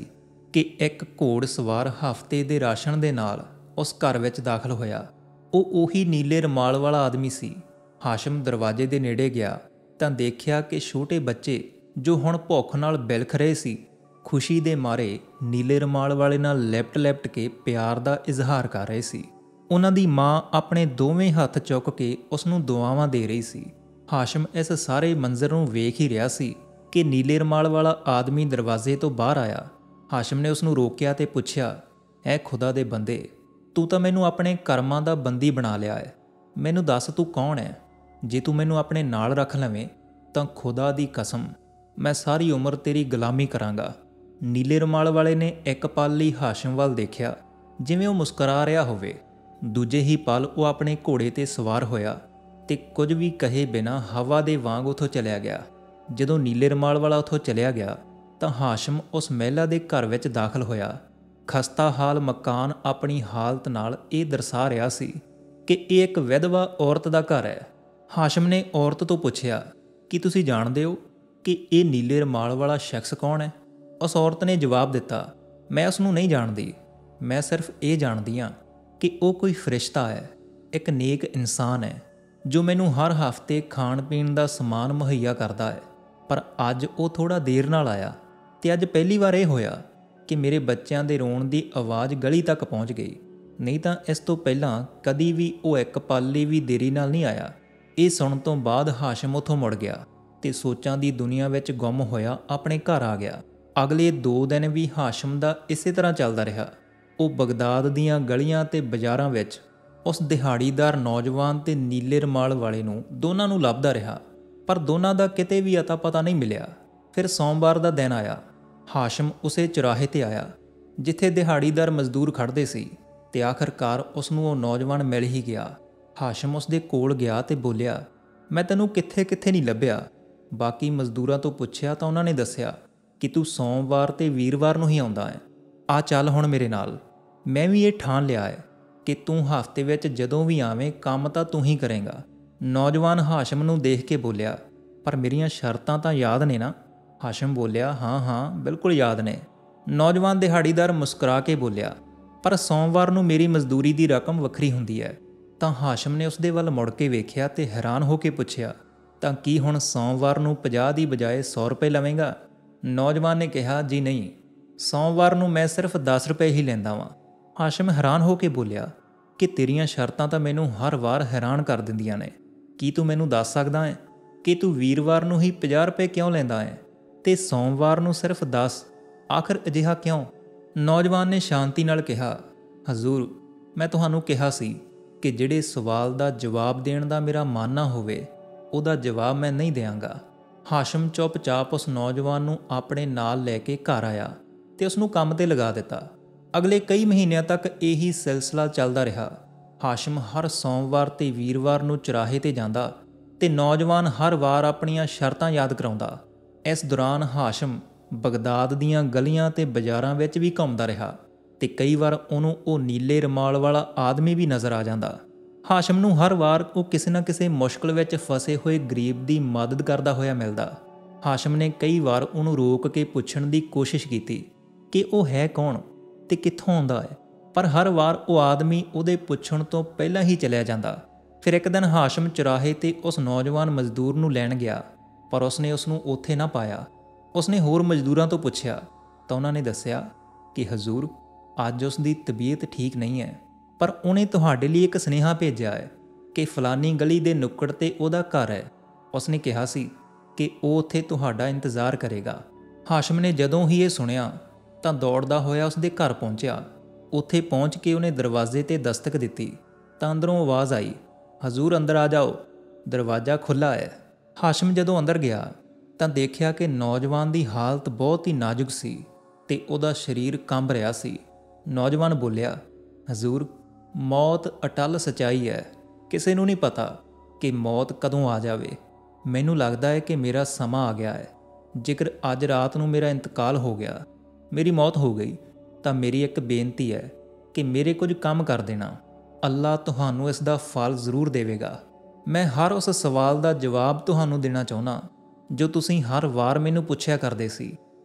ਕਿ ਇੱਕ ਘੋੜ ਸਵਾਰ ਹਫ਼ਤੇ ਦੇ ਰਾਸ਼ਨ ਦੇ ਨਾਲ ਉਸ ਘਰ ਵਿੱਚ ਦਾਖਲ ਹੋਇਆ। ਉਹ ਉਹੀ ਨੀਲੇ ਰੁਮਾਲ ਵਾਲਾ ਆਦਮੀ ਸੀ। ਹਾਸ਼ਮ ਦਰਵਾਜ਼ੇ ਦੇ ਨੇੜੇ ਗਿਆ ਤਾਂ ਦੇਖਿਆ ਕਿ ਛੋਟੇ ਬੱਚੇ ਜੋ ਹੁਣ ਭੁੱਖ ਨਾਲ ਬਿਲਖ ਰਹੇ ਸੀ, ਖੁਸ਼ੀ ਦੇ ਮਾਰੇ ਨੀਲੇ ਰੁਮਾਲ ਵਾਲੇ ਨਾਲ ਲਿਪਟ ਕੇ ਪਿਆਰ ਦਾ ਇਜ਼ਹਾਰ ਕਰ ਰਹੇ ਸੀ। ਉਹਨਾਂ ਦੀ ਮਾਂ ਆਪਣੇ ਦੋਵੇਂ ਹੱਥ ਚੁੱਕ ਕੇ ਉਸ ਨੂੰ ਦੁਆਵਾਂ ਦੇ ਰਹੀ ਸੀ। ਹਾਸ਼ਮ ਇਸ ਸਾਰੇ ਮੰਜ਼ਰ ਨੂੰ ਵੇਖ ਹੀ ਰਿਹਾ ਸੀ ਕਿ ਨੀਲੇ ਰੁਮਾਲ ਵਾਲਾ ਆਦਮੀ ਦਰਵਾਜ਼ੇ ਤੋਂ ਬਾਹਰ ਆਇਆ। ਹਾਸ਼ਮ ਨੇ ਉਸ ਨੂੰ ਰੋਕਿਆ ਤੇ ਪੁੱਛਿਆ, ਐ ਖੁਦਾ ਦੇ ਬੰਦੇ, ਤੂੰ ਤਾਂ ਮੈਨੂੰ ਆਪਣੇ ਕਰਮਾਂ ਦਾ ਬੰਦੀ ਬਣਾ ਲਿਆ ਹੈ। ਮੈਨੂੰ ਦੱਸ ਤੂੰ ਕੌਣ ਹੈ? ਜੇ ਤੂੰ ਮੈਨੂੰ ਆਪਣੇ ਨਾਲ ਰੱਖ ਲਵੇਂ ਤਾਂ ਖੁਦਾ ਦੀ ਕਸਮ ਮੈਂ ਸਾਰੀ ਉਮਰ ਤੇਰੀ ਗੁਲਾਮੀ ਕਰਾਂਗਾ। ਨੀਲੇ ਰੁਮਾਲ ਵਾਲੇ ਨੇ ਇੱਕ ਪਲ ਲਈ ਹਾਸ਼ਮ ਵੱਲ ਦੇਖਿਆ, ਜਿਵੇਂ ਉਹ ਮੁਸਕਰਾ ਰਿਹਾ ਹੋਵੇ। ਦੂਜੇ ਹੀ ਪਲ ਉਹ ਆਪਣੇ ਘੋੜੇ ਤੇ ਸਵਾਰ ਹੋਇਆ ਤੇ ਕੁਝ ਵੀ ਕਹੇ ਬਿਨਾਂ ਹਵਾ ਦੇ ਵਾਂਗ ਉੱਥੋਂ ਚਲਿਆ ਗਿਆ। ਜਦੋਂ ਨੀਲੇ ਰੁਮਾਲ ਵਾਲਾ ਉੱਥੋਂ ਚਲਿਆ ਗਿਆ ਤਾਂ ਹਾਸ਼ਮ ਉਸ ਮਹਿਲਾ ਦੇ ਘਰ ਵਿੱਚ ਦਾਖਲ ਹੋਇਆ। ਖਸਤਾ ਹਾਲ ਮਕਾਨ ਆਪਣੀ ਹਾਲਤ ਨਾਲ ਇਹ ਦਰਸਾ ਰਿਹਾ ਸੀ ਕਿ ਇਹ ਇੱਕ ਵਿਧਵਾ ਔਰਤ ਦਾ ਘਰ ਹੈ। ਹਾਸ਼ਮ ਨੇ ਔਰਤ ਤੋਂ ਪੁੱਛਿਆ, ਕੀ ਤੁਸੀਂ ਜਾਣਦੇ ਹੋ ਕਿ ਇਹ ਨੀਲੇ ਰੁਮਾਲ ਵਾਲਾ ਸ਼ਖਸ ਕੌਣ ਹੈ? ਉਸ ਔਰਤ ਨੇ ਜਵਾਬ ਦਿੱਤਾ, ਮੈਂ ਉਸ ਨੂੰ ਨਹੀਂ ਜਾਣਦੀ। ਮੈਂ ਸਿਰਫ ਇਹ ਜਾਣਦੀ ਹਾਂ ਕਿ ਉਹ ਕੋਈ ਫਰਿਸ਼ਤਾ ਹੈ, ਇੱਕ ਨੇਕ ਇਨਸਾਨ ਹੈ ਜੋ ਮੈਨੂੰ ਹਰ ਹਫ਼ਤੇ ਖਾਣ ਪੀਣ ਦਾ ਸਮਾਨ ਮੁਹੱਈਆ ਕਰਦਾ ਹੈ। ਪਰ ਅੱਜ ਉਹ ਥੋੜ੍ਹਾ ਦੇਰ ਨਾਲ ਆਇਆ ਤੇ ਅੱਜ ਪਹਿਲੀ ਵਾਰ ਇਹ ਹੋਇਆ ਕਿ ਮੇਰੇ ਬੱਚਿਆਂ ਦੇ ਰੋਣ ਦੀ ਆਵਾਜ਼ ਗਲੀ ਤੱਕ ਪਹੁੰਚ ਗਈ। ਨਹੀਂ ਤਾਂ ਇਸ ਤੋਂ ਪਹਿਲਾਂ ਕਦੀ ਵੀ ਉਹ ਇੱਕ ਪਲ ਲਈ ਵੀ ਦੇਰੀ ਨਾਲ ਨਹੀਂ ਆਇਆ। ਇਹ ਸੁਣਨ ਤੋਂ ਬਾਅਦ ਹਾਸ਼ਮ ਉੱਥੋਂ ਮੁੜ ਗਿਆ ਤੇ ਸੋਚਾਂ ਦੀ ਦੁਨੀਆ ਵਿੱਚ ਗੁੰਮ ਹੋਇਆ ਆਪਣੇ ਘਰ ਆ ਗਿਆ। ਅਗਲੇ 2 ਦਿਨ ਵੀ ਹਾਸ਼ਮ ਦਾ ਇਸੇ ਤਰ੍ਹਾਂ ਚੱਲਦਾ ਰਿਹਾ। ਉਹ ਬਗਦਾਦ ਦੀਆਂ ਗਲੀਆਂ ਤੇ ਬਾਜ਼ਾਰਾਂ ਵਿੱਚ ਉਸ ਦਿਹਾੜੀਦਾਰ ਨੌਜਵਾਨ ਤੇ ਨੀਲੇ ਰੁਮਾਲ ਵਾਲੇ ਨੂੰ ਦੋਨਾਂ ਨੂੰ ਲੱਭਦਾ ਰਿਹਾ, ਪਰ ਦੋਨਾਂ ਦਾ ਕਿਤੇ ਵੀ ਅਤਾ ਪਤਾ ਨਹੀਂ ਮਿਲਿਆ। ਫਿਰ ਸੋਮਵਾਰ ਦਾ ਦਿਨ ਆਇਆ। ਹਾਸ਼ਮ ਉਸੇ ਚੁਰਾਹੇ ਤੇ ਆਇਆ ਜਿੱਥੇ ਦਿਹਾੜੀਦਾਰ ਮਜ਼ਦੂਰ ਖੜ੍ਹਦੇ ਸੀ ਤੇ ਆਖਰਕਾਰ ਉਸ ਨੂੰ ਉਹ ਨੌਜਵਾਨ ਮਿਲ ਹੀ ਗਿਆ। ਹਾਸ਼ਮ ਉਸ ਦੇ ਕੋਲ ਗਿਆ ਤੇ ਬੋਲਿਆ, ਮੈਂ ਤੈਨੂੰ ਕਿੱਥੇ ਨਹੀਂ ਲੱਭਿਆ। ਬਾਕੀ ਮਜ਼ਦੂਰਾਂ ਤੋਂ ਪੁੱਛਿਆ ਤਾਂ ਉਹਨਾਂ ਨੇ ਦੱਸਿਆ ਕਿ ਤੂੰ ਸੋਮਵਾਰ ਤੇ ਵੀਰਵਾਰ ਨੂੰ ਹੀ ਆਉਂਦਾ ਹੈ। ਆ ਚੱਲ ਹੁਣ ਮੇਰੇ ਨਾਲ। ਮੈਂ ਵੀ ਇਹ ਠਾਣ ਲਿਆ ਹੈ ਕਿ ਤੂੰ ਹਫ਼ਤੇ ਵਿੱਚ ਜਦੋਂ ਵੀ ਆਵੇਂ ਕੰਮ ਤਾਂ ਤੂੰ ਹੀ ਕਰੇਂਗਾ। ਨੌਜਵਾਨ ਹਾਸ਼ਮ ਨੂੰ ਦੇਖ ਕੇ ਬੋਲਿਆ, ਪਰ ਮੇਰੀਆਂ ਸ਼ਰਤਾਂ ਤਾਂ ਯਾਦ ਨੇ ਨਾ? ਹਾਸ਼ਮ ਬੋਲਿਆ, ਹਾਂ ਬਿਲਕੁਲ ਯਾਦ ਨੇ। ਨੌਜਵਾਨ ਦਿਹਾੜੀਦਾਰ ਮੁਸਕਰਾ ਕੇ ਬੋਲਿਆ, ਪਰ ਸੋਮਵਾਰ ਨੂੰ ਮੇਰੀ ਮਜ਼ਦੂਰੀ ਦੀ ਰਕਮ ਵੱਖਰੀ ਹੁੰਦੀ ਹੈ। ਤਾਂ ਹਾਸ਼ਮ ਨੇ ਉਸ ਦੇ ਵੱਲ ਮੁੜ ਕੇ ਵੇਖਿਆ ਤੇ ਹੈਰਾਨ ਹੋ ਕੇ ਪੁੱਛਿਆ, ਤਾਂ ਕੀ ਹੁਣ ਸੋਮਵਾਰ ਨੂੰ 50 ਦੀ ਬਜਾਏ 100 ਰੁਪਏ ਲਵੇਂਗਾ? ਨੌਜਵਾਨ ਨੇ ਕਿਹਾ, ਜੀ ਨਹੀਂ, ਸੋਮਵਾਰ ਨੂੰ ਮੈਂ ਸਿਰਫ 10 ਰੁਪਏ ਹੀ ਲੈਂਦਾ ਵਾਂ। ਹਾਸ਼ਮ ਹੈਰਾਨ ਹੋ ਕੇ ਬੋਲਿਆ ਕਿ ਤੇਰੀਆਂ ਸ਼ਰਤਾਂ ਤਾਂ ਮੈਨੂੰ ਹਰ ਵਾਰ ਹੈਰਾਨ ਕਰ ਦਿੰਦੀਆਂ ਨੇ। ਕੀ ਤੂੰ ਮੈਨੂੰ ਦੱਸ ਸਕਦਾ ਹੈ ਕਿ ਤੂੰ ਵੀਰਵਾਰ ਨੂੰ ਹੀ 50 ਰੁਪਏ ਕਿਉਂ ਲੈਂਦਾ ਹੈ ਤੇ ਸੋਮਵਾਰ ਨੂੰ ਸਿਰਫ 10? ਆਖਰ ਅਜਿਹਾ ਕਿਉਂ? ਨੌਜਵਾਨ ਨੇ ਸ਼ਾਂਤੀ ਨਾਲ ਕਿਹਾ, ਹਜ਼ੂਰ, ਮੈਂ ਤੁਹਾਨੂੰ ਕਿਹਾ ਸੀ ਕਿ ਜਿਹੜੇ ਸਵਾਲ ਦਾ ਜਵਾਬ ਦੇਣ ਦਾ ਮੇਰਾ ਮਨ ਨਾ ਹੋਵੇ ਉਹਦਾ ਜਵਾਬ ਮੈਂ ਨਹੀਂ ਦਿਆਂਗਾ। ਹਾਸ਼ਮ ਚੁੱਪਚਾਪ ਉਸ ਨੌਜਵਾਨ ਨੂੰ ਆਪਣੇ ਨਾਲ ਲੈ ਕੇ ਘਰ ਆਇਆ ਤੇ ਉਸ ਨੂੰ ਕੰਮ ਤੇ ਲਗਾ ਦਿੱਤਾ। ਅਗਲੇ ਕਈ ਮਹੀਨਿਆਂ ਤੱਕ ਇਹੀ ਸਿਲਸਿਲਾ ਚੱਲਦਾ ਰਿਹਾ। ਹਾਸ਼ਮ ਹਰ ਸੋਮਵਾਰ ਤੇ ਵੀਰਵਾਰ ਨੂੰ ਚੁਰਾਹੇ ਤੇ ਜਾਂਦਾ ਤੇ ਨੌਜਵਾਨ ਹਰ ਵਾਰ ਆਪਣੀਆਂ ਸ਼ਰਤਾਂ ਯਾਦ ਕਰਾਉਂਦਾ। ਇਸ ਦੌਰਾਨ ਹਾਸ਼ਮ ਬਗਦਾਦ ਦੀਆਂ ਗਲੀਆਂ ਤੇ ਬਾਜ਼ਾਰਾਂ ਵਿੱਚ ਵੀ ਘੁੰਮਦਾ ਰਿਹਾ ਤੇ ਕਈ ਵਾਰ ਉਹਨੂੰ ਉਹ ਨੀਲੇ ਰੁਮਾਲ ਵਾਲਾ ਆਦਮੀ ਵੀ ਨਜ਼ਰ ਆ ਜਾਂਦਾ। ਹਾਸ਼ਮ ਨੂੰ ਹਰ ਵਾਰ ਉਹ ਕਿਸੇ ਨਾ ਕਿਸੇ ਮੁਸ਼ਕਲ ਵਿੱਚ ਫਸੇ ਹੋਏ ਗਰੀਬ ਦੀ ਮਦਦ ਕਰਦਾ ਹੋਇਆ ਮਿਲਦਾ। ਹਾਸ਼ਮ ਨੇ ਕਈ ਵਾਰ ਉਹਨੂੰ ਰੋਕ ਕੇ ਪੁੱਛਣ ਦੀ ਕੋਸ਼ਿਸ਼ ਕੀਤੀ ਕਿ ਉਹ ਹੈ ਕੌਣ ਤੇ ਕਿੱਥੋਂ ਆਉਂਦਾ ਹੈ, ਪਰ ਹਰ ਵਾਰ ਉਹ ਆਦਮੀ ਉਹਦੇ ਪੁੱਛਣ ਤੋਂ ਪਹਿਲਾਂ ਹੀ ਚਲਿਆ ਜਾਂਦਾ। ਫਿਰ ਇੱਕ ਦਿਨ ਹਾਸ਼ਮ ਚੁਰਾਹੇ ਤੇ ਉਸ ਨੌਜਵਾਨ ਮਜ਼ਦੂਰ ਨੂੰ ਲੈਣ ਗਿਆ, ਪਰ ਉਸਨੇ ਉਸ ਨੂੰ ਉੱਥੇ ਨਾ ਪਾਇਆ। ਉਸਨੇ ਹੋਰ ਮਜ਼ਦੂਰਾਂ ਤੋਂ ਪੁੱਛਿਆ ਤਾਂ ਉਹਨਾਂ ਨੇ ਦੱਸਿਆ ਕਿ ਹਜ਼ੂਰ, ਅੱਜ ਉਸ ਦੀ ਤਬੀਅਤ ਠੀਕ ਨਹੀਂ ਹੈ, ਪਰ ਉਹਨੇ ਤੁਹਾਡੇ ਲਈ ਇੱਕ ਸੁਨੇਹਾ ਭੇਜਿਆ ਹੈ ਕਿ ਫਲਾਨੀ ਗਲੀ ਦੇ ਨੁੱਕੜ ਤੇ ਉਹਦਾ ਘਰ ਹੈ। ਉਸਨੇ ਕਿਹਾ ਸੀ ਕਿ ਉਹ ਉੱਥੇ ਤੁਹਾਡਾ ਇੰਤਜ਼ਾਰ ਕਰੇਗਾ। ਹਾਸ਼ਮ ਨੇ ਜਦੋਂ ਹੀ ਇਹ ਸੁਣਿਆ ਤਾਂ ਦੌੜਦਾ ਹੋਇਆ ਉਸ ਦੇ ਘਰ ਪਹੁੰਚਿਆ। ਉੱਥੇ ਪਹੁੰਚ ਕੇ ਉਹਨੇ ਦਰਵਾਜ਼ੇ ਤੇ ਦਸਤਕ ਦਿੱਤੀ ਤਾਂ ਅੰਦਰੋਂ ਆਵਾਜ਼ ਆਈ, ਹਜ਼ੂਰ ਅੰਦਰ ਆ ਜਾਓ, ਦਰਵਾਜ਼ਾ ਖੁੱਲ੍ਹਾ ਹੈ। ਹਾਸ਼ਮ ਜਦੋਂ ਅੰਦਰ ਗਿਆ ਤਾਂ ਦੇਖਿਆ ਕਿ ਨੌਜਵਾਨ ਦੀ ਹਾਲਤ ਬਹੁਤ ਹੀ ਨਾਜ਼ੁਕ ਸੀ ਤੇ ਉਹਦਾ ਸਰੀਰ ਕੰਬ ਰਿਹਾ ਸੀ। ਨੌਜਵਾਨ ਬੋਲਿਆ, ਹਜ਼ੂਰ, ਮੌਤ ਅਟੱਲ ਸੱਚਾਈ ਹੈ। ਕਿਸੇ ਨੂੰ ਨਹੀਂ ਪਤਾ ਕਿ ਮੌਤ ਕਦੋਂ ਆ ਜਾਵੇ। ਮੈਨੂੰ ਲੱਗਦਾ ਹੈ ਕਿ ਮੇਰਾ ਸਮਾਂ ਆ ਗਿਆ ਹੈ। ਜੇਕਰ ਅੱਜ ਰਾਤ ਨੂੰ ਮੇਰਾ ਇੰਤਕਾਲ ਹੋ ਗਿਆ, ਮੇਰੀ ਮੌਤ ਹੋ ਗਈ, ਤਾਂ ਮੇਰੀ ਇੱਕ ਬੇਨਤੀ ਹੈ ਕਿ ਮੇਰੇ ਕੁਝ ਕੰਮ ਕਰ ਦੇਣਾ। ਅੱਲਾ ਤੁਹਾਨੂੰ ਇਸ ਦਾ ਫਲ ਜ਼ਰੂਰ ਦੇਵੇਗਾ। ਮੈਂ ਹਰ ਉਸ ਸਵਾਲ ਦਾ ਜਵਾਬ ਤੁਹਾਨੂੰ ਦੇਣਾ ਚਾਹੁੰਦਾ ਜੋ ਤੁਸੀਂ ਹਰ ਵਾਰ ਮੈਨੂੰ ਪੁੱਛਿਆ ਕਰਦੇ ਸੀ।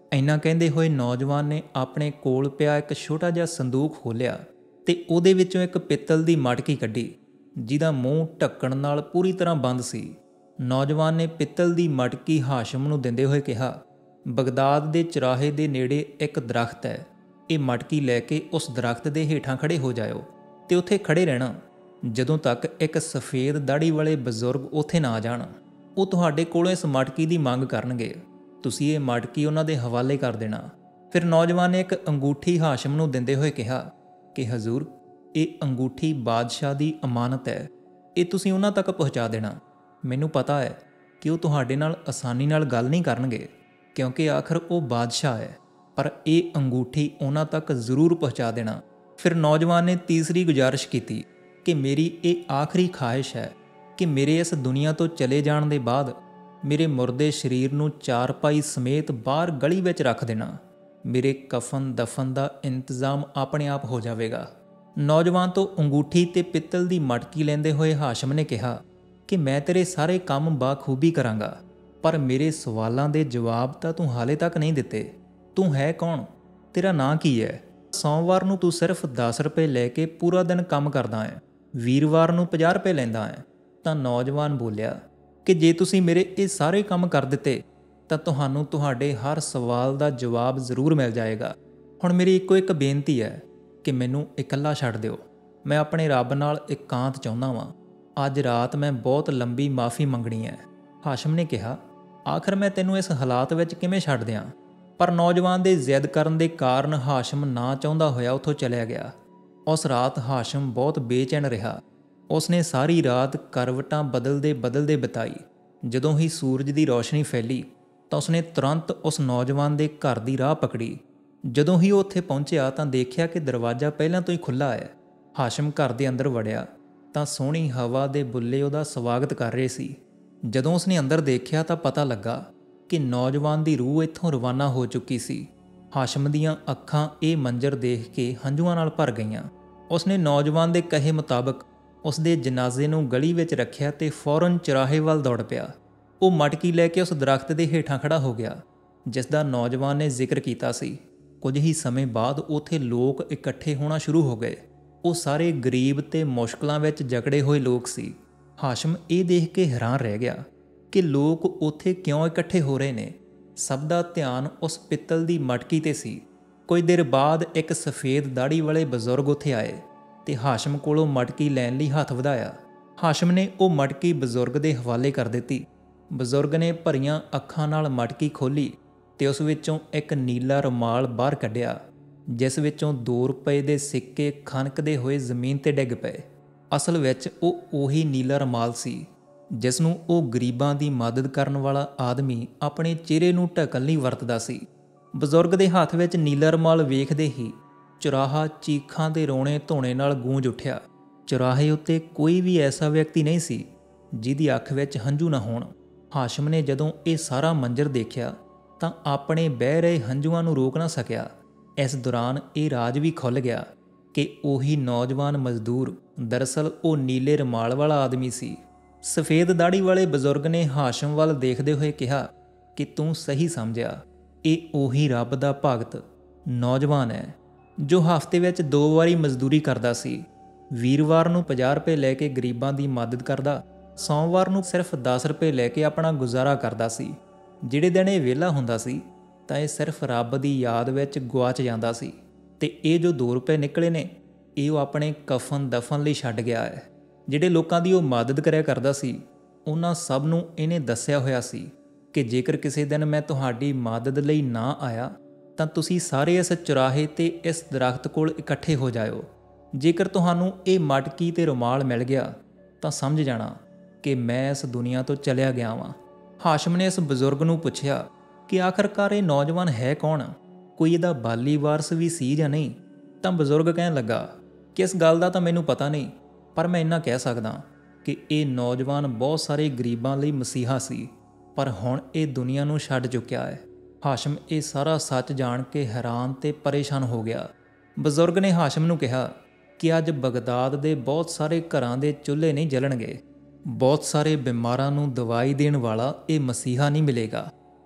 ਇੰਨਾ ਕਹਿੰਦੇ ਹੋਏ ਨੌਜਵਾਨ ਨੇ ਆਪਣੇ ਕੋਲ ਪਿਆ ਇੱਕ ਛੋਟਾ ਜਿਹਾ ਸੰਦੂਕ ਖੋਲ੍ਹਿਆ ਤੇ ਉਹਦੇ ਵਿੱਚੋਂ ਇੱਕ ਪਿੱਤਲ ਦੀ ਮਟਕੀ ਕੱਢੀ, ਜਿਹਦਾ ਮੂੰਹ ਢੱਕਣ ਨਾਲ ਪੂਰੀ ਤਰ੍ਹਾਂ ਬੰਦ ਸੀ। ਨੌਜਵਾਨ ਨੇ ਪਿੱਤਲ ਦੀ ਮਟਕੀ ਹਾਸ਼ਮ ਨੂੰ ਦਿੰਦੇ ਹੋਏ ਕਿਹਾ, ਬਗਦਾਦ ਦੇ ਚੁਰਾਹੇ ਦੇ ਨੇੜੇ ਇੱਕ ਦਰਖਤ ਹੈ। ਇਹ ਮਟਕੀ ਲੈ ਕੇ ਉਸ ਦਰਖਤ ਦੇ ਹੇਠਾਂ ਖੜੇ ਹੋ ਜਾਇਓ ਤੇ ਉੱਥੇ ਖੜੇ ਰਹਿਣਾ ਜਦੋਂ ਤੱਕ ਇੱਕ ਸਫੇਦ ਦਾੜੀ ਵਾਲੇ ਬਜ਼ੁਰਗ ਉੱਥੇ ਨਾ ਆ ਜਾਣ। ਉਹ ਤੁਹਾਡੇ ਕੋਲੋਂ ਇਸ ਮਟਕੀ ਦੀ ਮੰਗ ਕਰਨਗੇ। ਤੁਸੀਂ ਇਹ ਮਟਕੀ ਉਹਨਾਂ ਦੇ ਹਵਾਲੇ ਕਰ ਦੇਣਾ। ਫਿਰ ਨੌਜਵਾਨ ਨੇ ਇੱਕ ਅੰਗੂਠੀ ਹਾਸ਼ਮ ਨੂੰ ਦਿੰਦੇ ਹੋਏ ਕਿਹਾ ਕਿ ਹਜ਼ੂਰ, ਇਹ ਅੰਗੂਠੀ ਬਾਦਸ਼ਾਹ ਦੀ ਅਮਾਨਤ ਹੈ। ਇਹ ਤੁਸੀਂ ਉਹਨਾਂ ਤੱਕ ਪਹੁੰਚਾ ਦੇਣਾ। ਮੈਨੂੰ ਪਤਾ ਹੈ ਕਿ ਉਹ ਤੁਹਾਡੇ ਨਾਲ ਆਸਾਨੀ ਨਾਲ ਗੱਲ ਨਹੀਂ ਕਰਨਗੇ, ਕਿਉਂਕਿ ਆਖਰ ਉਹ ਬਾਦਸ਼ਾਹ ਹੈ, ਪਰ ਇਹ ਅੰਗੂਠੀ ਉਹਨਾਂ ਤੱਕ ਜ਼ਰੂਰ ਪਹੁੰਚਾ ਦੇਣਾ। ਫਿਰ ਨੌਜਵਾਨ ਨੇ ਤੀਸਰੀ ਗੁਜ਼ਾਰਿਸ਼ ਕੀਤੀ ਕਿ ਮੇਰੀ ਇਹ ਆਖਰੀ ਖਾਹਿਸ਼ ਹੈ ਕਿ ਮੇਰੇ ਇਸ ਦੁਨੀਆ ਤੋਂ ਚਲੇ ਜਾਣ ਦੇ ਬਾਅਦ ਮੇਰੇ ਮੁਰਦੇ ਸਰੀਰ ਨੂੰ ਚਾਰਪਾਈ ਸਮੇਤ ਬਾਹਰ ਗਲੀ ਵਿੱਚ ਰੱਖ ਦੇਣਾ। ਮੇਰੇ ਕਫਨ ਦਫਨ ਦਾ ਇੰਤਜ਼ਾਮ ਆਪਣੇ ਆਪ ਹੋ ਜਾਵੇਗਾ। ਨੌਜਵਾਨ ਤੋਂ ਅੰਗੂਠੀ ਤੇ ਪਿੱਤਲ ਦੀ ਮਟਕੀ ਲੈਂਦੇ ਹੋਏ ਹਾਸ਼ਮ ਨੇ ਕਿਹਾ ਕਿ ਮੈਂ ਤੇਰੇ ਸਾਰੇ ਕੰਮ ਬਾਖੂਬੀ ਕਰਾਂਗਾ, ਪਰ ਮੇਰੇ ਸਵਾਲਾਂ ਦੇ ਜਵਾਬ ਤਾਂ ਤੂੰ ਹਾਲੇ ਤੱਕ ਨਹੀਂ ਦਿੱਤੇ। ਤੂੰ ਹੈ ਕੌਣ? ਤੇਰਾ ਨਾਂ ਕੀ ਹੈ? ਸੋਮਵਾਰ ਨੂੰ ਤੂੰ ਸਿਰਫ 10 ਰੁਪਏ ਲੈ ਕੇ ਪੂਰਾ ਦਿਨ ਕੰਮ ਕਰਦਾ ਹੈ, ਵੀਰਵਾਰ ਨੂੰ 50 ਰੁਪਏ ਲੈਂਦਾ ਹੈ। ਤਾਂ ਨੌਜਵਾਨ ਬੋਲਿਆ ਕਿ ਜੇ ਤੁਸੀਂ ਮੇਰੇ ਇਹ ਸਾਰੇ ਕੰਮ ਕਰ ਦਿੱਤੇ ਤਾਂ ਤੁਹਾਨੂੰ ਤੁਹਾਡੇ ਹਰ ਸਵਾਲ ਦਾ ਜਵਾਬ ਜ਼ਰੂਰ ਮਿਲ ਜਾਏਗਾ। ਹੁਣ ਮੇਰੀ ਇੱਕੋ ਇੱਕ ਬੇਨਤੀ ਹੈ ਕਿ ਮੈਨੂੰ ਇਕੱਲਾ ਛੱਡ ਦਿਓ। ਮੈਂ ਆਪਣੇ ਰੱਬ ਨਾਲ ਇਕਾਂਤ ਚਾਹੁੰਦਾ ਵਾਂ। ਅੱਜ ਰਾਤ ਮੈਂ ਬਹੁਤ ਲੰਬੀ ਮਾफ़ੀ ਮੰਗਣੀ ਹੈ। ਹਾਸ਼ਮ ਨੇ ਕਿਹਾ, ਆਖਰ ਮੈਂ ਤੈਨੂੰ ਇਸ ਹਾਲਾਤ ਵਿੱਚ ਕਿਵੇਂ ਛੱਡ ਦਿਆਂ? ਪਰ ਨੌਜਵਾਨ ਦੇ ਜ਼ਿੱਦ ਕਰਨ ਦੇ ਕਾਰਨ ਹਾਸ਼ਮ ਨਾ ਚਾਹੁੰਦਾ ਹੋਇਆ ਉੱਥੋਂ ਚਲਿਆ ਗਿਆ। ਉਸ ਰਾਤ ਹਾਸ਼ਮ ਬਹੁਤ ਬੇਚੈਨ ਰਿਹਾ। ਉਸਨੇ ਸਾਰੀ ਰਾਤ ਕਰਵਟਾਂ ਬਦਲਦੇ ਬਦਲਦੇ ਬਿਤਾਈ। ਜਦੋਂ ਹੀ ਸੂਰਜ ਦੀ ਰੌਸ਼ਨੀ ਫੈਲੀ ਤਾਂ ਉਸਨੇ ਤੁਰੰਤ ਉਸ ਨੌਜਵਾਨ ਦੇ ਘਰ ਦੀ ਰਾਹ ਪਕੜੀ। ਜਦੋਂ ਹੀ ਉਹ ਉੱਥੇ ਪਹੁੰਚਿਆ ਤਾਂ ਦੇਖਿਆ ਕਿ ਦਰਵਾਜ਼ਾ ਪਹਿਲਾਂ ਤੋਂ ਹੀ ਖੁੱਲ੍ਹਾ ਹੈ। ਹਾਸ਼ਮ ਘਰ ਦੇ ਅੰਦਰ ਵੜਿਆ ਤਾਂ ਸੋਹਣੀ ਹਵਾ ਦੇ ਬੁੱਲੇ ਉਹਦਾ ਸਵਾਗਤ ਕਰ ਰਹੇ ਸੀ। ਜਦੋਂ ਉਸਨੇ ਅੰਦਰ ਦੇਖਿਆ ਤਾਂ ਪਤਾ ਲੱਗਾ ਕਿ ਨੌਜਵਾਨ ਦੀ ਰੂਹ ਇੱਥੋਂ ਰਵਾਨਾ ਹੋ ਚੁੱਕੀ ਸੀ। ਹਾਸ਼ਮ ਦੀਆਂ ਅੱਖਾਂ ਇਹ ਮੰਜ਼ਰ ਦੇਖ ਕੇ ਹੰਝੂਆਂ ਨਾਲ ਭਰ ਗਈਆਂ। ਉਸਨੇ ਨੌਜਵਾਨ ਦੇ ਕਹੇ ਮੁਤਾਬਕ ਉਸਦੇ ਜਨਾਜ਼ੇ ਨੂੰ ਗਲੀ ਵਿੱਚ ਰੱਖਿਆ ਤੇ ਫੌਰਨ ਚੁਰਾਹੇ ਵੱਲ ਦੌੜ ਪਿਆ। ਉਹ ਮਟਕੀ ਲੈ ਕੇ ਉਸ ਦਰਖਤ ਦੇ ਹੇਠਾਂ ਖੜਾ ਹੋ ਗਿਆ ਜਿਸ ਦਾ ਨੌਜਵਾਨ ਨੇ ਜ਼ਿਕਰ ਕੀਤਾ ਸੀ। ਕੁਝ ਹੀ ਸਮੇਂ ਬਾਅਦ ਉੱਥੇ ਲੋਕ ਇਕੱਠੇ ਹੋਣਾ ਸ਼ੁਰੂ ਹੋ ਗਏ। ਉਹ ਸਾਰੇ ਗਰੀਬ ਤੇ ਮੁਸ਼ਕਲਾਂ ਵਿੱਚ ਜਕੜੇ ਹੋਏ ਲੋਕ ਸੀ। ਹਾਸ਼ਮ ਇਹ ਦੇਖ ਕੇ ਹੈਰਾਨ ਰਹਿ ਗਿਆ ਕਿ ਲੋਕ ਉੱਥੇ ਕਿਉਂ ਇਕੱਠੇ ਹੋ ਰਹੇ ਨੇ। ਸਭ ਦਾ ਧਿਆਨ ਉਸ ਪਿੱਤਲ ਦੀ ਮਟਕੀ ਤੇ ਸੀ। ਕੁਝ ਦੇਰ ਬਾਅਦ ਇੱਕ ਸਫੇਦ ਦਾੜੀ ਵਾਲੇ ਬਜ਼ੁਰਗ ਉੱਥੇ ਆਏ ਤੇ ਹਾਸ਼ਮ ਕੋਲੋਂ ਮਟਕੀ ਲੈਣ ਲਈ ਹੱਥ ਵਧਾਇਆ। ਹਾਸ਼ਮ ਨੇ ਉਹ ਮਟਕੀ ਬਜ਼ੁਰਗ ਦੇ ਹਵਾਲੇ ਕਰ ਦਿੱਤੀ। ਬਜ਼ੁਰਗ ਨੇ ਭਰੀਆਂ ਅੱਖਾਂ ਨਾਲ ਮਟਕੀ ਖੋਲ੍ਹੀ ਤੇ ਉਸ ਵਿੱਚੋਂ ਇੱਕ ਨੀਲਾ ਰੁਮਾਲ ਬਾਹਰ ਕੱਢਿਆ, ਜਿਸ ਵਿੱਚੋਂ 2 ਰੁਪਏ ਦੇ ਸਿੱਕੇ ਖਣਕਦੇ ਹੋਏ ਜ਼ਮੀਨ ਤੇ ਡਿੱਗ ਪਏ। ਅਸਲ ਵਿੱਚ ਉਹ ਉਹੀ ਨੀਲਾ ਰੁਮਾਲ ਸੀ ਜਿਸ ਨੂੰ ਉਹ ਗਰੀਬਾਂ ਦੀ ਮਦਦ ਕਰਨ ਵਾਲਾ ਆਦਮੀ ਆਪਣੇ ਚਿਹਰੇ ਨੂੰ ਢੱਕਣ ਲਈ ਵਰਤਦਾ ਸੀ। ਬਜ਼ੁਰਗ ਦੇ ਹੱਥ ਵਿੱਚ ਨੀਲਾ ਰੁਮਾਲ ਵੇਖਦੇ ਹੀ ਚੁਰਾਹਾ ਚੀਖਾਂ ਦੇ ਰੋਣੇ ਧੋਣੇ ਨਾਲ ਗੂੰਜ ਉੱਠਿਆ। ਚੁਰਾਹੇ ਉੱਤੇ ਕੋਈ ਵੀ ਐਸਾ ਵਿਅਕਤੀ ਨਹੀਂ ਸੀ ਜਿਹਦੀ ਅੱਖ ਵਿੱਚ ਹੰਝੂ ਨਾ ਹੋਣ। ਹਾਸ਼ਮ ਨੇ ਜਦੋਂ ਇਹ ਸਾਰਾ ਮੰਜ਼ਰ ਦੇਖਿਆ ਤਾਂ ਆਪਣੇ ਬਹਿ ਰਹੇ ਹੰਝੂਆਂ ਨੂੰ ਰੋਕ ਨਾ ਸਕਿਆ। ਇਸ ਦੌਰਾਨ ਇਹ ਰਾਜ ਵੀ ਖੁੱਲ੍ਹ ਗਿਆ ਕਿ ਉਹੀ ਨੌਜਵਾਨ ਮਜ਼ਦੂਰ ਦਰਅਸਲ ਉਹ ਨੀਲੇ ਰੁਮਾਲ ਵਾਲਾ ਆਦਮੀ ਸੀ। ਸਫੇਦ ਦਾੜੀ ਵਾਲੇ ਬਜ਼ੁਰਗ ਨੇ ਹਾਸ਼ਮ ਵੱਲ ਦੇਖਦੇ ਹੋਏ ਕਿਹਾ ਕਿ ਤੂੰ ਸਹੀ ਸਮਝਿਆ। ਇਹ ਉਹੀ ਰੱਬ ਦਾ ਭਗਤ ਨੌਜਵਾਨ ਹੈ ਜੋ ਹਫ਼ਤੇ ਵਿੱਚ 2 ਵਾਰੀ ਮਜ਼ਦੂਰੀ ਕਰਦਾ ਸੀ। ਵੀਰਵਾਰ ਨੂੰ 50 ਰੁਪਏ ਲੈ ਕੇ ਗਰੀਬਾਂ ਦੀ ਮਦਦ ਕਰਦਾ, ਸੋਮਵਾਰ ਨੂੰ ਸਿਰਫ 10 ਰੁਪਏ ਲੈ ਕੇ ਆਪਣਾ ਗੁਜ਼ਾਰਾ ਕਰਦਾ ਸੀ। ਜਿਹੜੇ ਦਿਨ ਇਹ ਵਿਹਲਾ ਹੁੰਦਾ ਸੀ ਤਾਂ ਇਹ ਸਿਰਫ ਰੱਬ ਦੀ ਯਾਦ ਵਿੱਚ ਗੁਆਚ ਜਾਂਦਾ ਸੀ। ਤੇ ਇਹ ਜੋ 2 ਰੁਪਏ ਨਿਕਲੇ ਨੇ ਇਹ ਉਹ ਆਪਣੇ ਕਫਨ ਦਫਨ ਲਈ ਛੱਡ ਗਿਆ ਹੈ। ਜਿਹੜੇ ਲੋਕਾਂ ਦੀ ਉਹ ਮਦਦ ਕਰਿਆ ਕਰਦਾ ਸੀ ਉਹਨਾਂ ਸਭ ਨੂੰ ਇਹਨੇ ਦੱਸਿਆ ਹੋਇਆ ਸੀ ਕਿ ਜੇਕਰ ਕਿਸੇ ਦਿਨ ਮੈਂ ਤੁਹਾਡੀ ਮਦਦ ਲਈ ਨਾ ਆਇਆ ਤਾਂ ਤੁਸੀਂ ਸਾਰੇ ਇਸ ਚੁਰਾਹੇ ਤੇ ਇਸ ਦਰਖਤ ਕੋਲ ਇਕੱਠੇ ਹੋ ਜਾਇਓ। ਜੇਕਰ ਤੁਹਾਨੂੰ ਇਹ ਮਟਕੀ ਤੇ ਰੁਮਾਲ ਮਿਲ ਗਿਆ ਤਾਂ ਸਮਝ ਜਾਣਾ ਕਿ ਮੈਂ ਇਸ ਦੁਨੀਆ ਤੋਂ ਚਲਿਆ ਗਿਆ ਵਾਂ। ਹਾਸ਼ਮ ਨੇ ਇਸ ਬਜ਼ੁਰਗ ਨੂੰ ਪੁੱਛਿਆ ਕਿ ਆਖਰਕਾਰ ਇਹ ਨੌਜਵਾਨ ਹੈ ਕੌਣ? ਕੋਈ ਇਹਦਾ ਬਾਲੀ ਵਾਰਸ ਵੀ ਸੀ ਜਾਂ ਨਹੀਂ? ਤਾਂ ਬਜ਼ੁਰਗ ਕਹਿਣ ਲੱਗਾ ਕਿ ਇਸ ਗੱਲ ਦਾ ਤਾਂ ਮੈਨੂੰ ਪਤਾ ਨਹੀਂ, ਪਰ ਮੈਂ ਇੰਨਾ ਕਹਿ ਸਕਦਾ ਕਿ ਇਹ ਨੌਜਵਾਨ ਬਹੁਤ ਸਾਰੇ ਗਰੀਬਾਂ ਲਈ ਮਸੀਹਾ ਸੀ, ਪਰ ਹੁਣ ਇਹ ਦੁਨੀਆ ਨੂੰ ਛੱਡ ਚੁੱਕਿਆ ਹੈ। ਹਾਸ਼ਮ ਇਹ ਸਾਰਾ ਸੱਚ ਜਾਣ ਕੇ ਹੈਰਾਨ ਤੇ ਪਰੇਸ਼ਾਨ ਹੋ ਗਿਆ। ਬਜ਼ੁਰਗ ਨੇ ਹਾਸ਼ਮ ਨੂੰ ਕਿਹਾ ਕਿ ਅੱਜ ਬਗਦਾਦ ਦੇ ਬਹੁਤ ਸਾਰੇ ਘਰਾਂ ਦੇ ਚੁੱਲ੍ਹੇ ਨਹੀਂ ਜਲਣਗੇ। ਬਹੁਤ ਸਾਰੇ ਬਿਮਾਰਾਂ ਨੂੰ ਦਵਾਈ ਦੇਣ ਵਾਲਾ ਇਹ ਮਸੀਹਾ ਨਹੀਂ ਮਿਲੇਗਾ।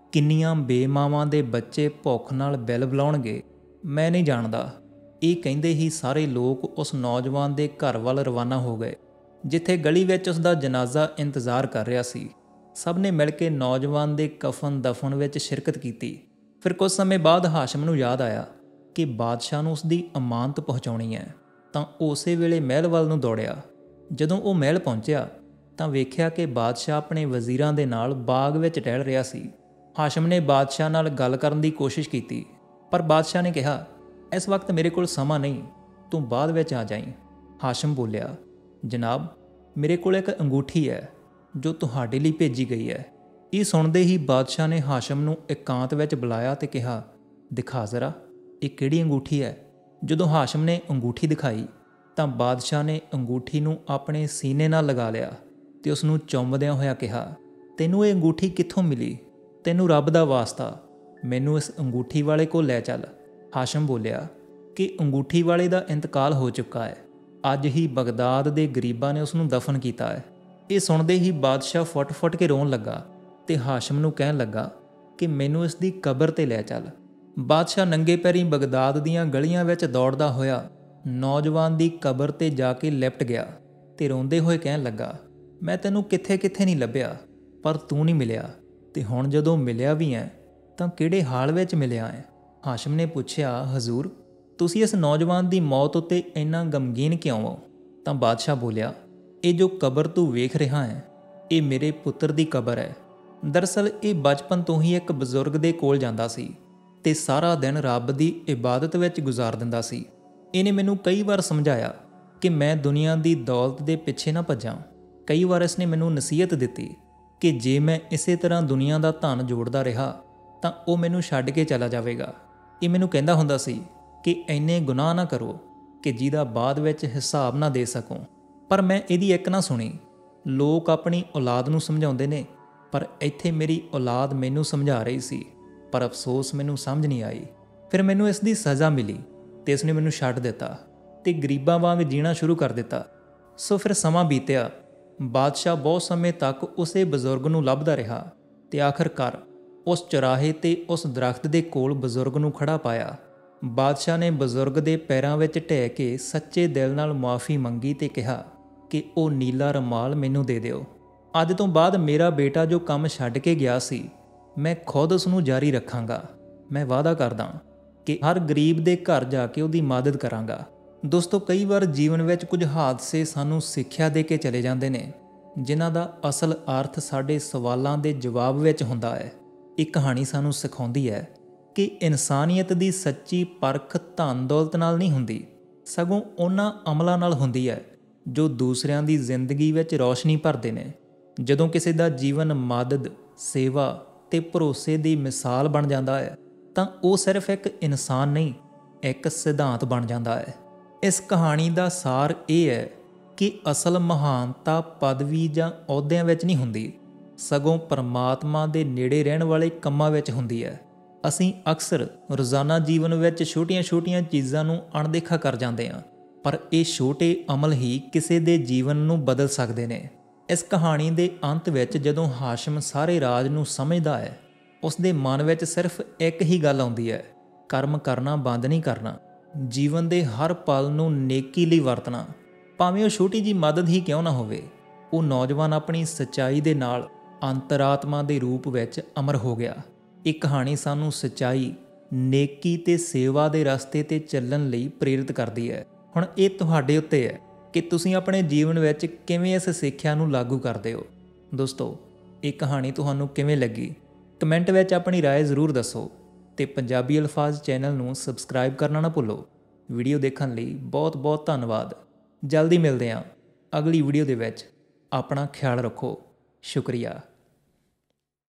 ਕਿੰਨੀਆਂ ਬੇਮਾਵਾਂ ਦੇ ਬੱਚੇ ਭੁੱਖ ਨਾਲ ਬਿਲ ਬੁਲਾਉਣਗੇ ਮੈਂ ਨਹੀਂ ਜਾਣਦਾ। ਇਹ ਕਹਿੰਦੇ ਹੀ ਸਾਰੇ ਲੋਕ ਉਸ ਨੌਜਵਾਨ ਦੇ ਘਰ ਵੱਲ ਰਵਾਨਾ ਹੋ ਗਏ, ਜਿੱਥੇ ਗਲੀ ਵਿੱਚ ਉਸ ਦਾ ਜਨਾਜ਼ਾ ਇੰਤਜ਼ਾਰ ਕਰ ਰਿਹਾ ਸੀ। ਸਭ ਨੇ ਮਿਲ ਕੇ ਨੌਜਵਾਨ ਦੇ ਕਫਨ ਦਫਨ ਵਿੱਚ ਸ਼ਿਰਕਤ ਕੀਤੀ। ਫਿਰ ਕੁਝ ਸਮੇਂ ਬਾਅਦ ਹਾਸ਼ਮ ਨੂੰ ਯਾਦ ਆਇਆ ਕਿ ਬਾਦਸ਼ਾਹ ਨੂੰ ਉਸ ਦੀ ਅਮਾਨਤ ਪਹੁੰਚਾਉਣੀ ਹੈ, ਤਾਂ ਉਸੇ ਵੇਲੇ ਮਹਿਲ ਵੱਲ ਨੂੰ ਦੌੜਿਆ। ਜਦੋਂ ਉਹ ਮਹਿਲ ਪਹੁੰਚਿਆ ਤਾਂ ਵੇਖਿਆ ਕਿ ਬਾਦਸ਼ਾਹ ਆਪਣੇ ਵਜ਼ੀਰਾਂ ਦੇ ਨਾਲ ਬਾਗ ਵਿੱਚ ਟਹਿਲ ਰਿਹਾ ਸੀ। ਹਾਸ਼ਮ ਨੇ ਬਾਦਸ਼ਾਹ ਨਾਲ ਗੱਲ ਕਰਨ ਦੀ ਕੋਸ਼ਿਸ਼ ਕੀਤੀ, ਪਰ ਬਾਦਸ਼ਾਹ ਨੇ ਕਿਹਾ, ਇਸ ਵਕਤ ਮੇਰੇ ਕੋਲ ਸਮਾਂ ਨਹੀਂ, ਤੂੰ ਬਾਅਦ ਵਿੱਚ ਆ ਜਾਈਂ। ਹਾਸ਼ਮ ਬੋਲਿਆ, ਜਨਾਬ, ਮੇਰੇ ਕੋਲ ਇੱਕ ਅੰਗੂਠੀ ਹੈ ਜੋ ਤੁਹਾਡੇ ਲਈ ਭੇਜੀ ਗਈ ਹੈ। ਇਹ ਸੁਣਦੇ ਹੀ ਬਾਦਸ਼ਾਹ ਨੇ ਹਾਸ਼ਮ ਨੂੰ ਇਕਾਂਤ ਵਿੱਚ ਬੁਲਾਇਆ ਤੇ ਕਿਹਾ, ਦਿਖਾ ਜ਼ਰਾ, ਇਹ ਕਿਹੜੀ ਅੰਗੂਠੀ ਹੈ। ਜਦੋਂ ਹਾਸ਼ਮ ਨੇ ਅੰਗੂਠੀ ਦਿਖਾਈ ਤਾਂ ਬਾਦਸ਼ਾਹ ਨੇ ਅੰਗੂਠੀ ਨੂੰ ਆਪਣੇ ਸੀਨੇ ਨਾਲ ਲਗਾ ਲਿਆ ਤੇ ਉਸ ਨੂੰ ਚੁੰਮਦਿਆਂ ਹੋਇਆ ਕਿਹਾ, ਤੈਨੂੰ ਇਹ ਅੰਗੂਠੀ ਕਿੱਥੋਂ ਮਿਲੀ? ਤੈਨੂੰ ਰੱਬ ਦਾ ਵਾਸਤਾ ਮੈਨੂੰ ਇਸ ਅੰਗੂਠੀ ਵਾਲੇ ਕੋਲ ਲੈ ਚੱਲ। ਹਾਸ਼ਮ ਬੋਲਿਆ ਕਿ ਅੰਗੂਠੀ ਵਾਲੇ ਦਾ ਇੰਤਕਾਲ ਹੋ ਚੁੱਕਾ ਹੈ, ਅੱਜ ਹੀ ਬਗਦਾਦ ਦੇ ਗਰੀਬਾਂ ਨੇ ਉਸ ਨੂੰ ਦਫਨ ਕੀਤਾ ਹੈ। ਇਹ ਸੁਣਦੇ ਹੀ ਬਾਦਸ਼ਾਹ ਫੁੱਟ-ਫੁੱਟ ਕੇ ਰੋਣ ਲੱਗਾ ਤੇ ਹਾਸ਼ਮ ਨੂੰ ਕਹਿਣ ਲੱਗਾ ਕਿ ਮੈਨੂੰ ਇਸ ਦੀ ਕਬਰ ਤੇ ਲੈ ਚੱਲ। ਬਾਦਸ਼ਾਹ ਨੰਗੇ ਪੈਰੀਂ ਬਗਦਾਦ ਦੀਆਂ ਗਲੀਆਂ ਵਿੱਚ ਦੌੜਦਾ ਹੋਇਆ ਨੌਜਵਾਨ ਦੀ ਕਬਰ ਤੇ ਜਾ ਕੇ ਲਿਪਟ ਗਿਆ ਤੇ ਰੋਂਦੇ ਹੋਏ ਕਹਿਣ ਲੱਗਾ, ਮੈਂ ਤੈਨੂੰ ਕਿੱਥੇ-ਕਿੱਥੇ ਨਹੀਂ ਲੱਭਿਆ, ਪਰ ਤੂੰ ਨਹੀਂ ਮਿਲਿਆ, ਤੇ ਹੁਣ ਜਦੋਂ ਮਿਲਿਆ ਵੀ ਹੈ ਤਾਂ ਕਿਹੜੇ ਹਾਲ ਵਿੱਚ ਮਿਲਿਆ ਹੈ। ਹਾਸ਼ਮ ਨੇ ਪੁੱਛਿਆ, ਹਜ਼ੂਰ, ਤੁਸੀਂ ਇਸ ਨੌਜਵਾਨ ਦੀ ਮੌਤ ਉੱਤੇ ਇੰਨਾ ਗਮਗੀਨ ਕਿਉਂ ਹੋ? ਤਾਂ ਬਾਦਸ਼ਾਹ ਬੋਲਿਆ, ਇਹ ਜੋ ਕਬਰ ਤੂੰ ਵੇਖ ਰਿਹਾ ਹੈ, ਇਹ ਮੇਰੇ ਪੁੱਤਰ ਦੀ ਕਬਰ ਹੈ। ਦਰਅਸਲ ਇਹ ਬਚਪਨ ਤੋਂ ਹੀ ਇੱਕ ਬਜ਼ੁਰਗ ਦੇ ਕੋਲ ਜਾਂਦਾ ਸੀ ਤੇ ਸਾਰਾ ਦਿਨ ਰੱਬ ਦੀ ਇਬਾਦਤ ਵਿੱਚ ਗੁਜ਼ਾਰ ਦਿੰਦਾ ਸੀ। ਇਹਨੇ ਮੈਨੂੰ ਕਈ ਵਾਰ ਸਮਝਾਇਆ ਕਿ ਮੈਂ ਦੁਨੀਆ ਦੀ ਦੌਲਤ ਦੇ ਪਿੱਛੇ ਨਾ ਭੱਜਾਂ। ਕਈ ਵਾਰ ਇਸਨੇ ਮੈਨੂੰ ਨਸੀਹਤ ਦਿੱਤੀ ਕਿ ਜੇ ਮੈਂ ਇਸੇ ਤਰ੍ਹਾਂ ਦੁਨੀਆ ਦਾ ਧਨ ਜੋੜਦਾ ਰਿਹਾ ਤਾਂ ਉਹ ਮੈਨੂੰ ਛੱਡ ਕੇ ਚਲਾ ਜਾਵੇਗਾ। ਇਹ ਮੈਨੂੰ ਕਹਿੰਦਾ ਹੁੰਦਾ ਸੀ ਕਿ ਇੰਨੇ ਗੁਨਾਹ ਨਾ ਕਰੋ ਕਿ ਜਿਹਦਾ ਬਾਅਦ ਵਿੱਚ ਹਿਸਾਬ ਨਾ ਦੇ ਸਕੋ, ਪਰ ਮੈਂ ਇਹਦੀ ਇੱਕ ਨਾ ਸੁਣੀ। ਲੋਕ ਆਪਣੀ ਔਲਾਦ ਨੂੰ ਸਮਝਾਉਂਦੇ ਨੇ, ਪਰ ਇੱਥੇ ਮੇਰੀ ਔਲਾਦ ਮੈਨੂੰ ਸਮਝਾ ਰਹੀ ਸੀ, ਪਰ ਅਫਸੋਸ ਮੈਨੂੰ ਸਮਝ ਨਹੀਂ ਆਈ। ਫਿਰ ਮੈਨੂੰ ਇਸ ਦੀ ਸਜ਼ਾ ਮਿਲੀ ਤੇ ਇਸਨੇ ਮੈਨੂੰ ਛੱਡ ਦਿੱਤਾ ਤੇ ਗਰੀਬਾਂ ਵਾਂਗ ਜੀਣਾ ਸ਼ੁਰੂ ਕਰ ਦਿੱਤਾ। ਸੋ ਫਿਰ ਸਮਾਂ ਬੀਤਿਆ। ਬਾਦਸ਼ਾਹ ਬਹੁਤ ਸਮੇਂ ਤੱਕ ਉਸੇ ਬਜ਼ੁਰਗ ਨੂੰ ਲੱਭਦਾ ਰਿਹਾ ਤੇ ਆਖਰਕਾਰ ਉਸ ਚੁਰਾਹੇ ਤੇ ਉਸ ਦਰਖਤ ਦੇ ਕੋਲ ਬਜ਼ੁਰਗ ਨੂੰ ਖੜਾ ਪਾਇਆ। ਬਾਦਸ਼ਾਹ ਨੇ ਬਜ਼ੁਰਗ ਦੇ ਪੈਰਾਂ ਵਿੱਚ ਢਹਿ ਕੇ ਸੱਚੇ ਦਿਲ ਨਾਲ ਮੁਆਫੀ ਮੰਗੀ ਤੇ ਕਿਹਾ ਕਿ ਉਹ ਨੀਲਾ ਰੁਮਾਲ ਮੈਨੂੰ ਦੇ ਦਿਓ। ਅੱਜ ਤੋਂ ਬਾਅਦ ਮੇਰਾ ਬੇਟਾ ਜੋ ਕੰਮ ਛੱਡ ਕੇ ਗਿਆ ਸੀ, ਮੈਂ ਖੁਦ ਉਸ ਨੂੰ ਜਾਰੀ ਰੱਖਾਂਗਾ। ਮੈਂ ਵਾਅਦਾ ਕਰਦਾ ਕਿ ਹਰ ਗਰੀਬ ਦੇ ਘਰ ਜਾ ਕੇ ਉਹਦੀ ਮਦਦ ਕਰਾਂਗਾ। ਦੋਸਤੋ, ਕਈ ਵਾਰ ਜੀਵਨ ਵਿੱਚ ਕੁਝ ਹਾਦਸੇ ਸਾਨੂੰ ਸਿੱਖਿਆ ਦੇ ਕੇ ਚਲੇ ਜਾਂਦੇ ਨੇ, ਜਿਨ੍ਹਾਂ ਦਾ ਅਸਲ ਅਰਥ ਸਾਡੇ ਸਵਾਲਾਂ ਦੇ ਜਵਾਬ ਵਿੱਚ ਹੁੰਦਾ ਹੈ। ਇਹ ਕਹਾਣੀ ਸਾਨੂੰ ਸਿਖਾਉਂਦੀ ਹੈ ਕਿ ਇਨਸਾਨੀਅਤ ਦੀ ਸੱਚੀ ਪਰਖ ਧਨ ਦੌਲਤ ਨਾਲ ਨਹੀਂ ਹੁੰਦੀ, ਸਗੋਂ ਉਹਨਾਂ ਅਮਲਾਂ ਨਾਲ ਹੁੰਦੀ ਹੈ ਜੋ ਦੂਸਰਿਆਂ ਦੀ ਜ਼ਿੰਦਗੀ ਵਿੱਚ ਰੌਸ਼ਨੀ ਭਰਦੇ ਨੇ। ਜਦੋਂ ਕਿਸੇ ਦਾ ਜੀਵਨ ਮਦਦ, ਸੇਵਾ ਤੇ ਭਰੋਸੇ ਦੀ ਮਿਸਾਲ ਬਣ ਜਾਂਦਾ ਹੈ ਤਾਂ ਉਹ ਸਿਰਫ ਇੱਕ ਇਨਸਾਨ ਨਹੀਂ, ਇੱਕ ਸਿਧਾਂਤ ਬਣ ਜਾਂਦਾ ਹੈ। ਇਸ ਕਹਾਣੀ ਦਾ ਸਾਰ ਇਹ ਹੈ ਕਿ ਅਸਲ ਮਹਾਨਤਾ ਪਦਵੀ ਜਾਂ ਅਹੁਦਿਆਂ ਵਿੱਚ ਨਹੀਂ ਹੁੰਦੀ, ਸਗੋਂ ਪਰਮਾਤਮਾ ਦੇ ਨੇੜੇ ਰਹਿਣ ਵਾਲੇ ਕੰਮਾਂ ਵਿੱਚ ਹੁੰਦੀ ਹੈ। ਅਸੀਂ ਅਕਸਰ ਰੋਜ਼ਾਨਾ ਜੀਵਨ ਵਿੱਚ ਛੋਟੀਆਂ-ਛੋਟੀਆਂ ਚੀਜ਼ਾਂ ਨੂੰ ਅਣਦੇਖਾ ਕਰ ਜਾਂਦੇ ਹਾਂ, ਪਰ ਇਹ ਛੋਟੇ ਅਮਲ ਹੀ ਕਿਸੇ ਦੇ ਜੀਵਨ ਨੂੰ ਬਦਲ ਸਕਦੇ ਨੇ। ਇਸ ਕਹਾਣੀ ਦੇ ਅੰਤ ਵਿੱਚ ਜਦੋਂ ਹਾਸ਼ਮ ਸਾਰੇ ਰਾਜ ਨੂੰ ਸਮਝਦਾ ਹੈ, ਉਸ ਦੇ ਮਨ ਵਿੱਚ ਸਿਰਫ ਇੱਕ ਹੀ ਗੱਲ ਆਉਂਦੀ ਹੈ, ਕਰਮ ਕਰਨਾ ਬੰਦ ਨਹੀਂ ਕਰਨਾ, ਜੀਵਨ ਦੇ ਹਰ ਪਲ ਨੂੰ ਨੇਕੀ ਲਈ ਵਰਤਣਾ, ਭਾਵੇਂ ਉਹ ਛੋਟੀ ਜਿਹੀ ਮਦਦ ਹੀ ਕਿਉਂ ਨਾ ਹੋਵੇ। ਉਹ ਨੌਜਵਾਨ ਆਪਣੀ ਸੱਚਾਈ ਦੇ ਨਾਲ ਅੰਤਰਾਤਮਾ ਦੇ ਰੂਪ ਵਿੱਚ ਅਮਰ ਹੋ ਗਿਆ। ਇਹ ਕਹਾਣੀ ਸਾਨੂੰ ਸੱਚਾਈ, ਨੇਕੀ ਤੇ ਸੇਵਾ ਦੇ ਰਸਤੇ 'ਤੇ ਚੱਲਣ ਲਈ ਪ੍ਰੇਰਿਤ ਕਰਦੀ ਹੈ। ਹੁਣ ਇਹ ਤੁਹਾਡੇ ਉੱਤੇ ਹੈ ਕਿ ਤੁਸੀਂ ਆਪਣੇ ਜੀਵਨ ਵਿੱਚ ਕਿਵੇਂ ਇਸ ਸਿੱਖਿਆ ਨੂੰ ਲਾਗੂ ਕਰਦੇ ਹੋ। ਦੋਸਤੋ, ਇਹ ਕਹਾਣੀ ਤੁਹਾਨੂੰ ਕਿਵੇਂ ਲੱਗੀ? ਕਮੈਂਟ ਵਿੱਚ ਆਪਣੀ ਰਾਏ ਜ਼ਰੂਰ ਦੱਸੋ ਤੇ ਪੰਜਾਬੀ ਅਲਫਾਜ਼ ਚੈਨਲ ਨੂੰ ਸਬਸਕ੍ਰਾਈਬ ਕਰਨਾ ਨਾ ਭੁੱਲੋ। ਵੀਡੀਓ ਦੇਖਣ ਲਈ ਬਹੁਤ-ਬਹੁਤ ਧੰਨਵਾਦ। ਜਲਦੀ ਮਿਲਦੇ ਹਾਂ ਅਗਲੀ ਵੀਡੀਓ ਦੇ ਵਿੱਚ। ਆਪਣਾ ਖਿਆਲ ਰੱਖੋ। ਸ਼ੁਕਰੀਆ।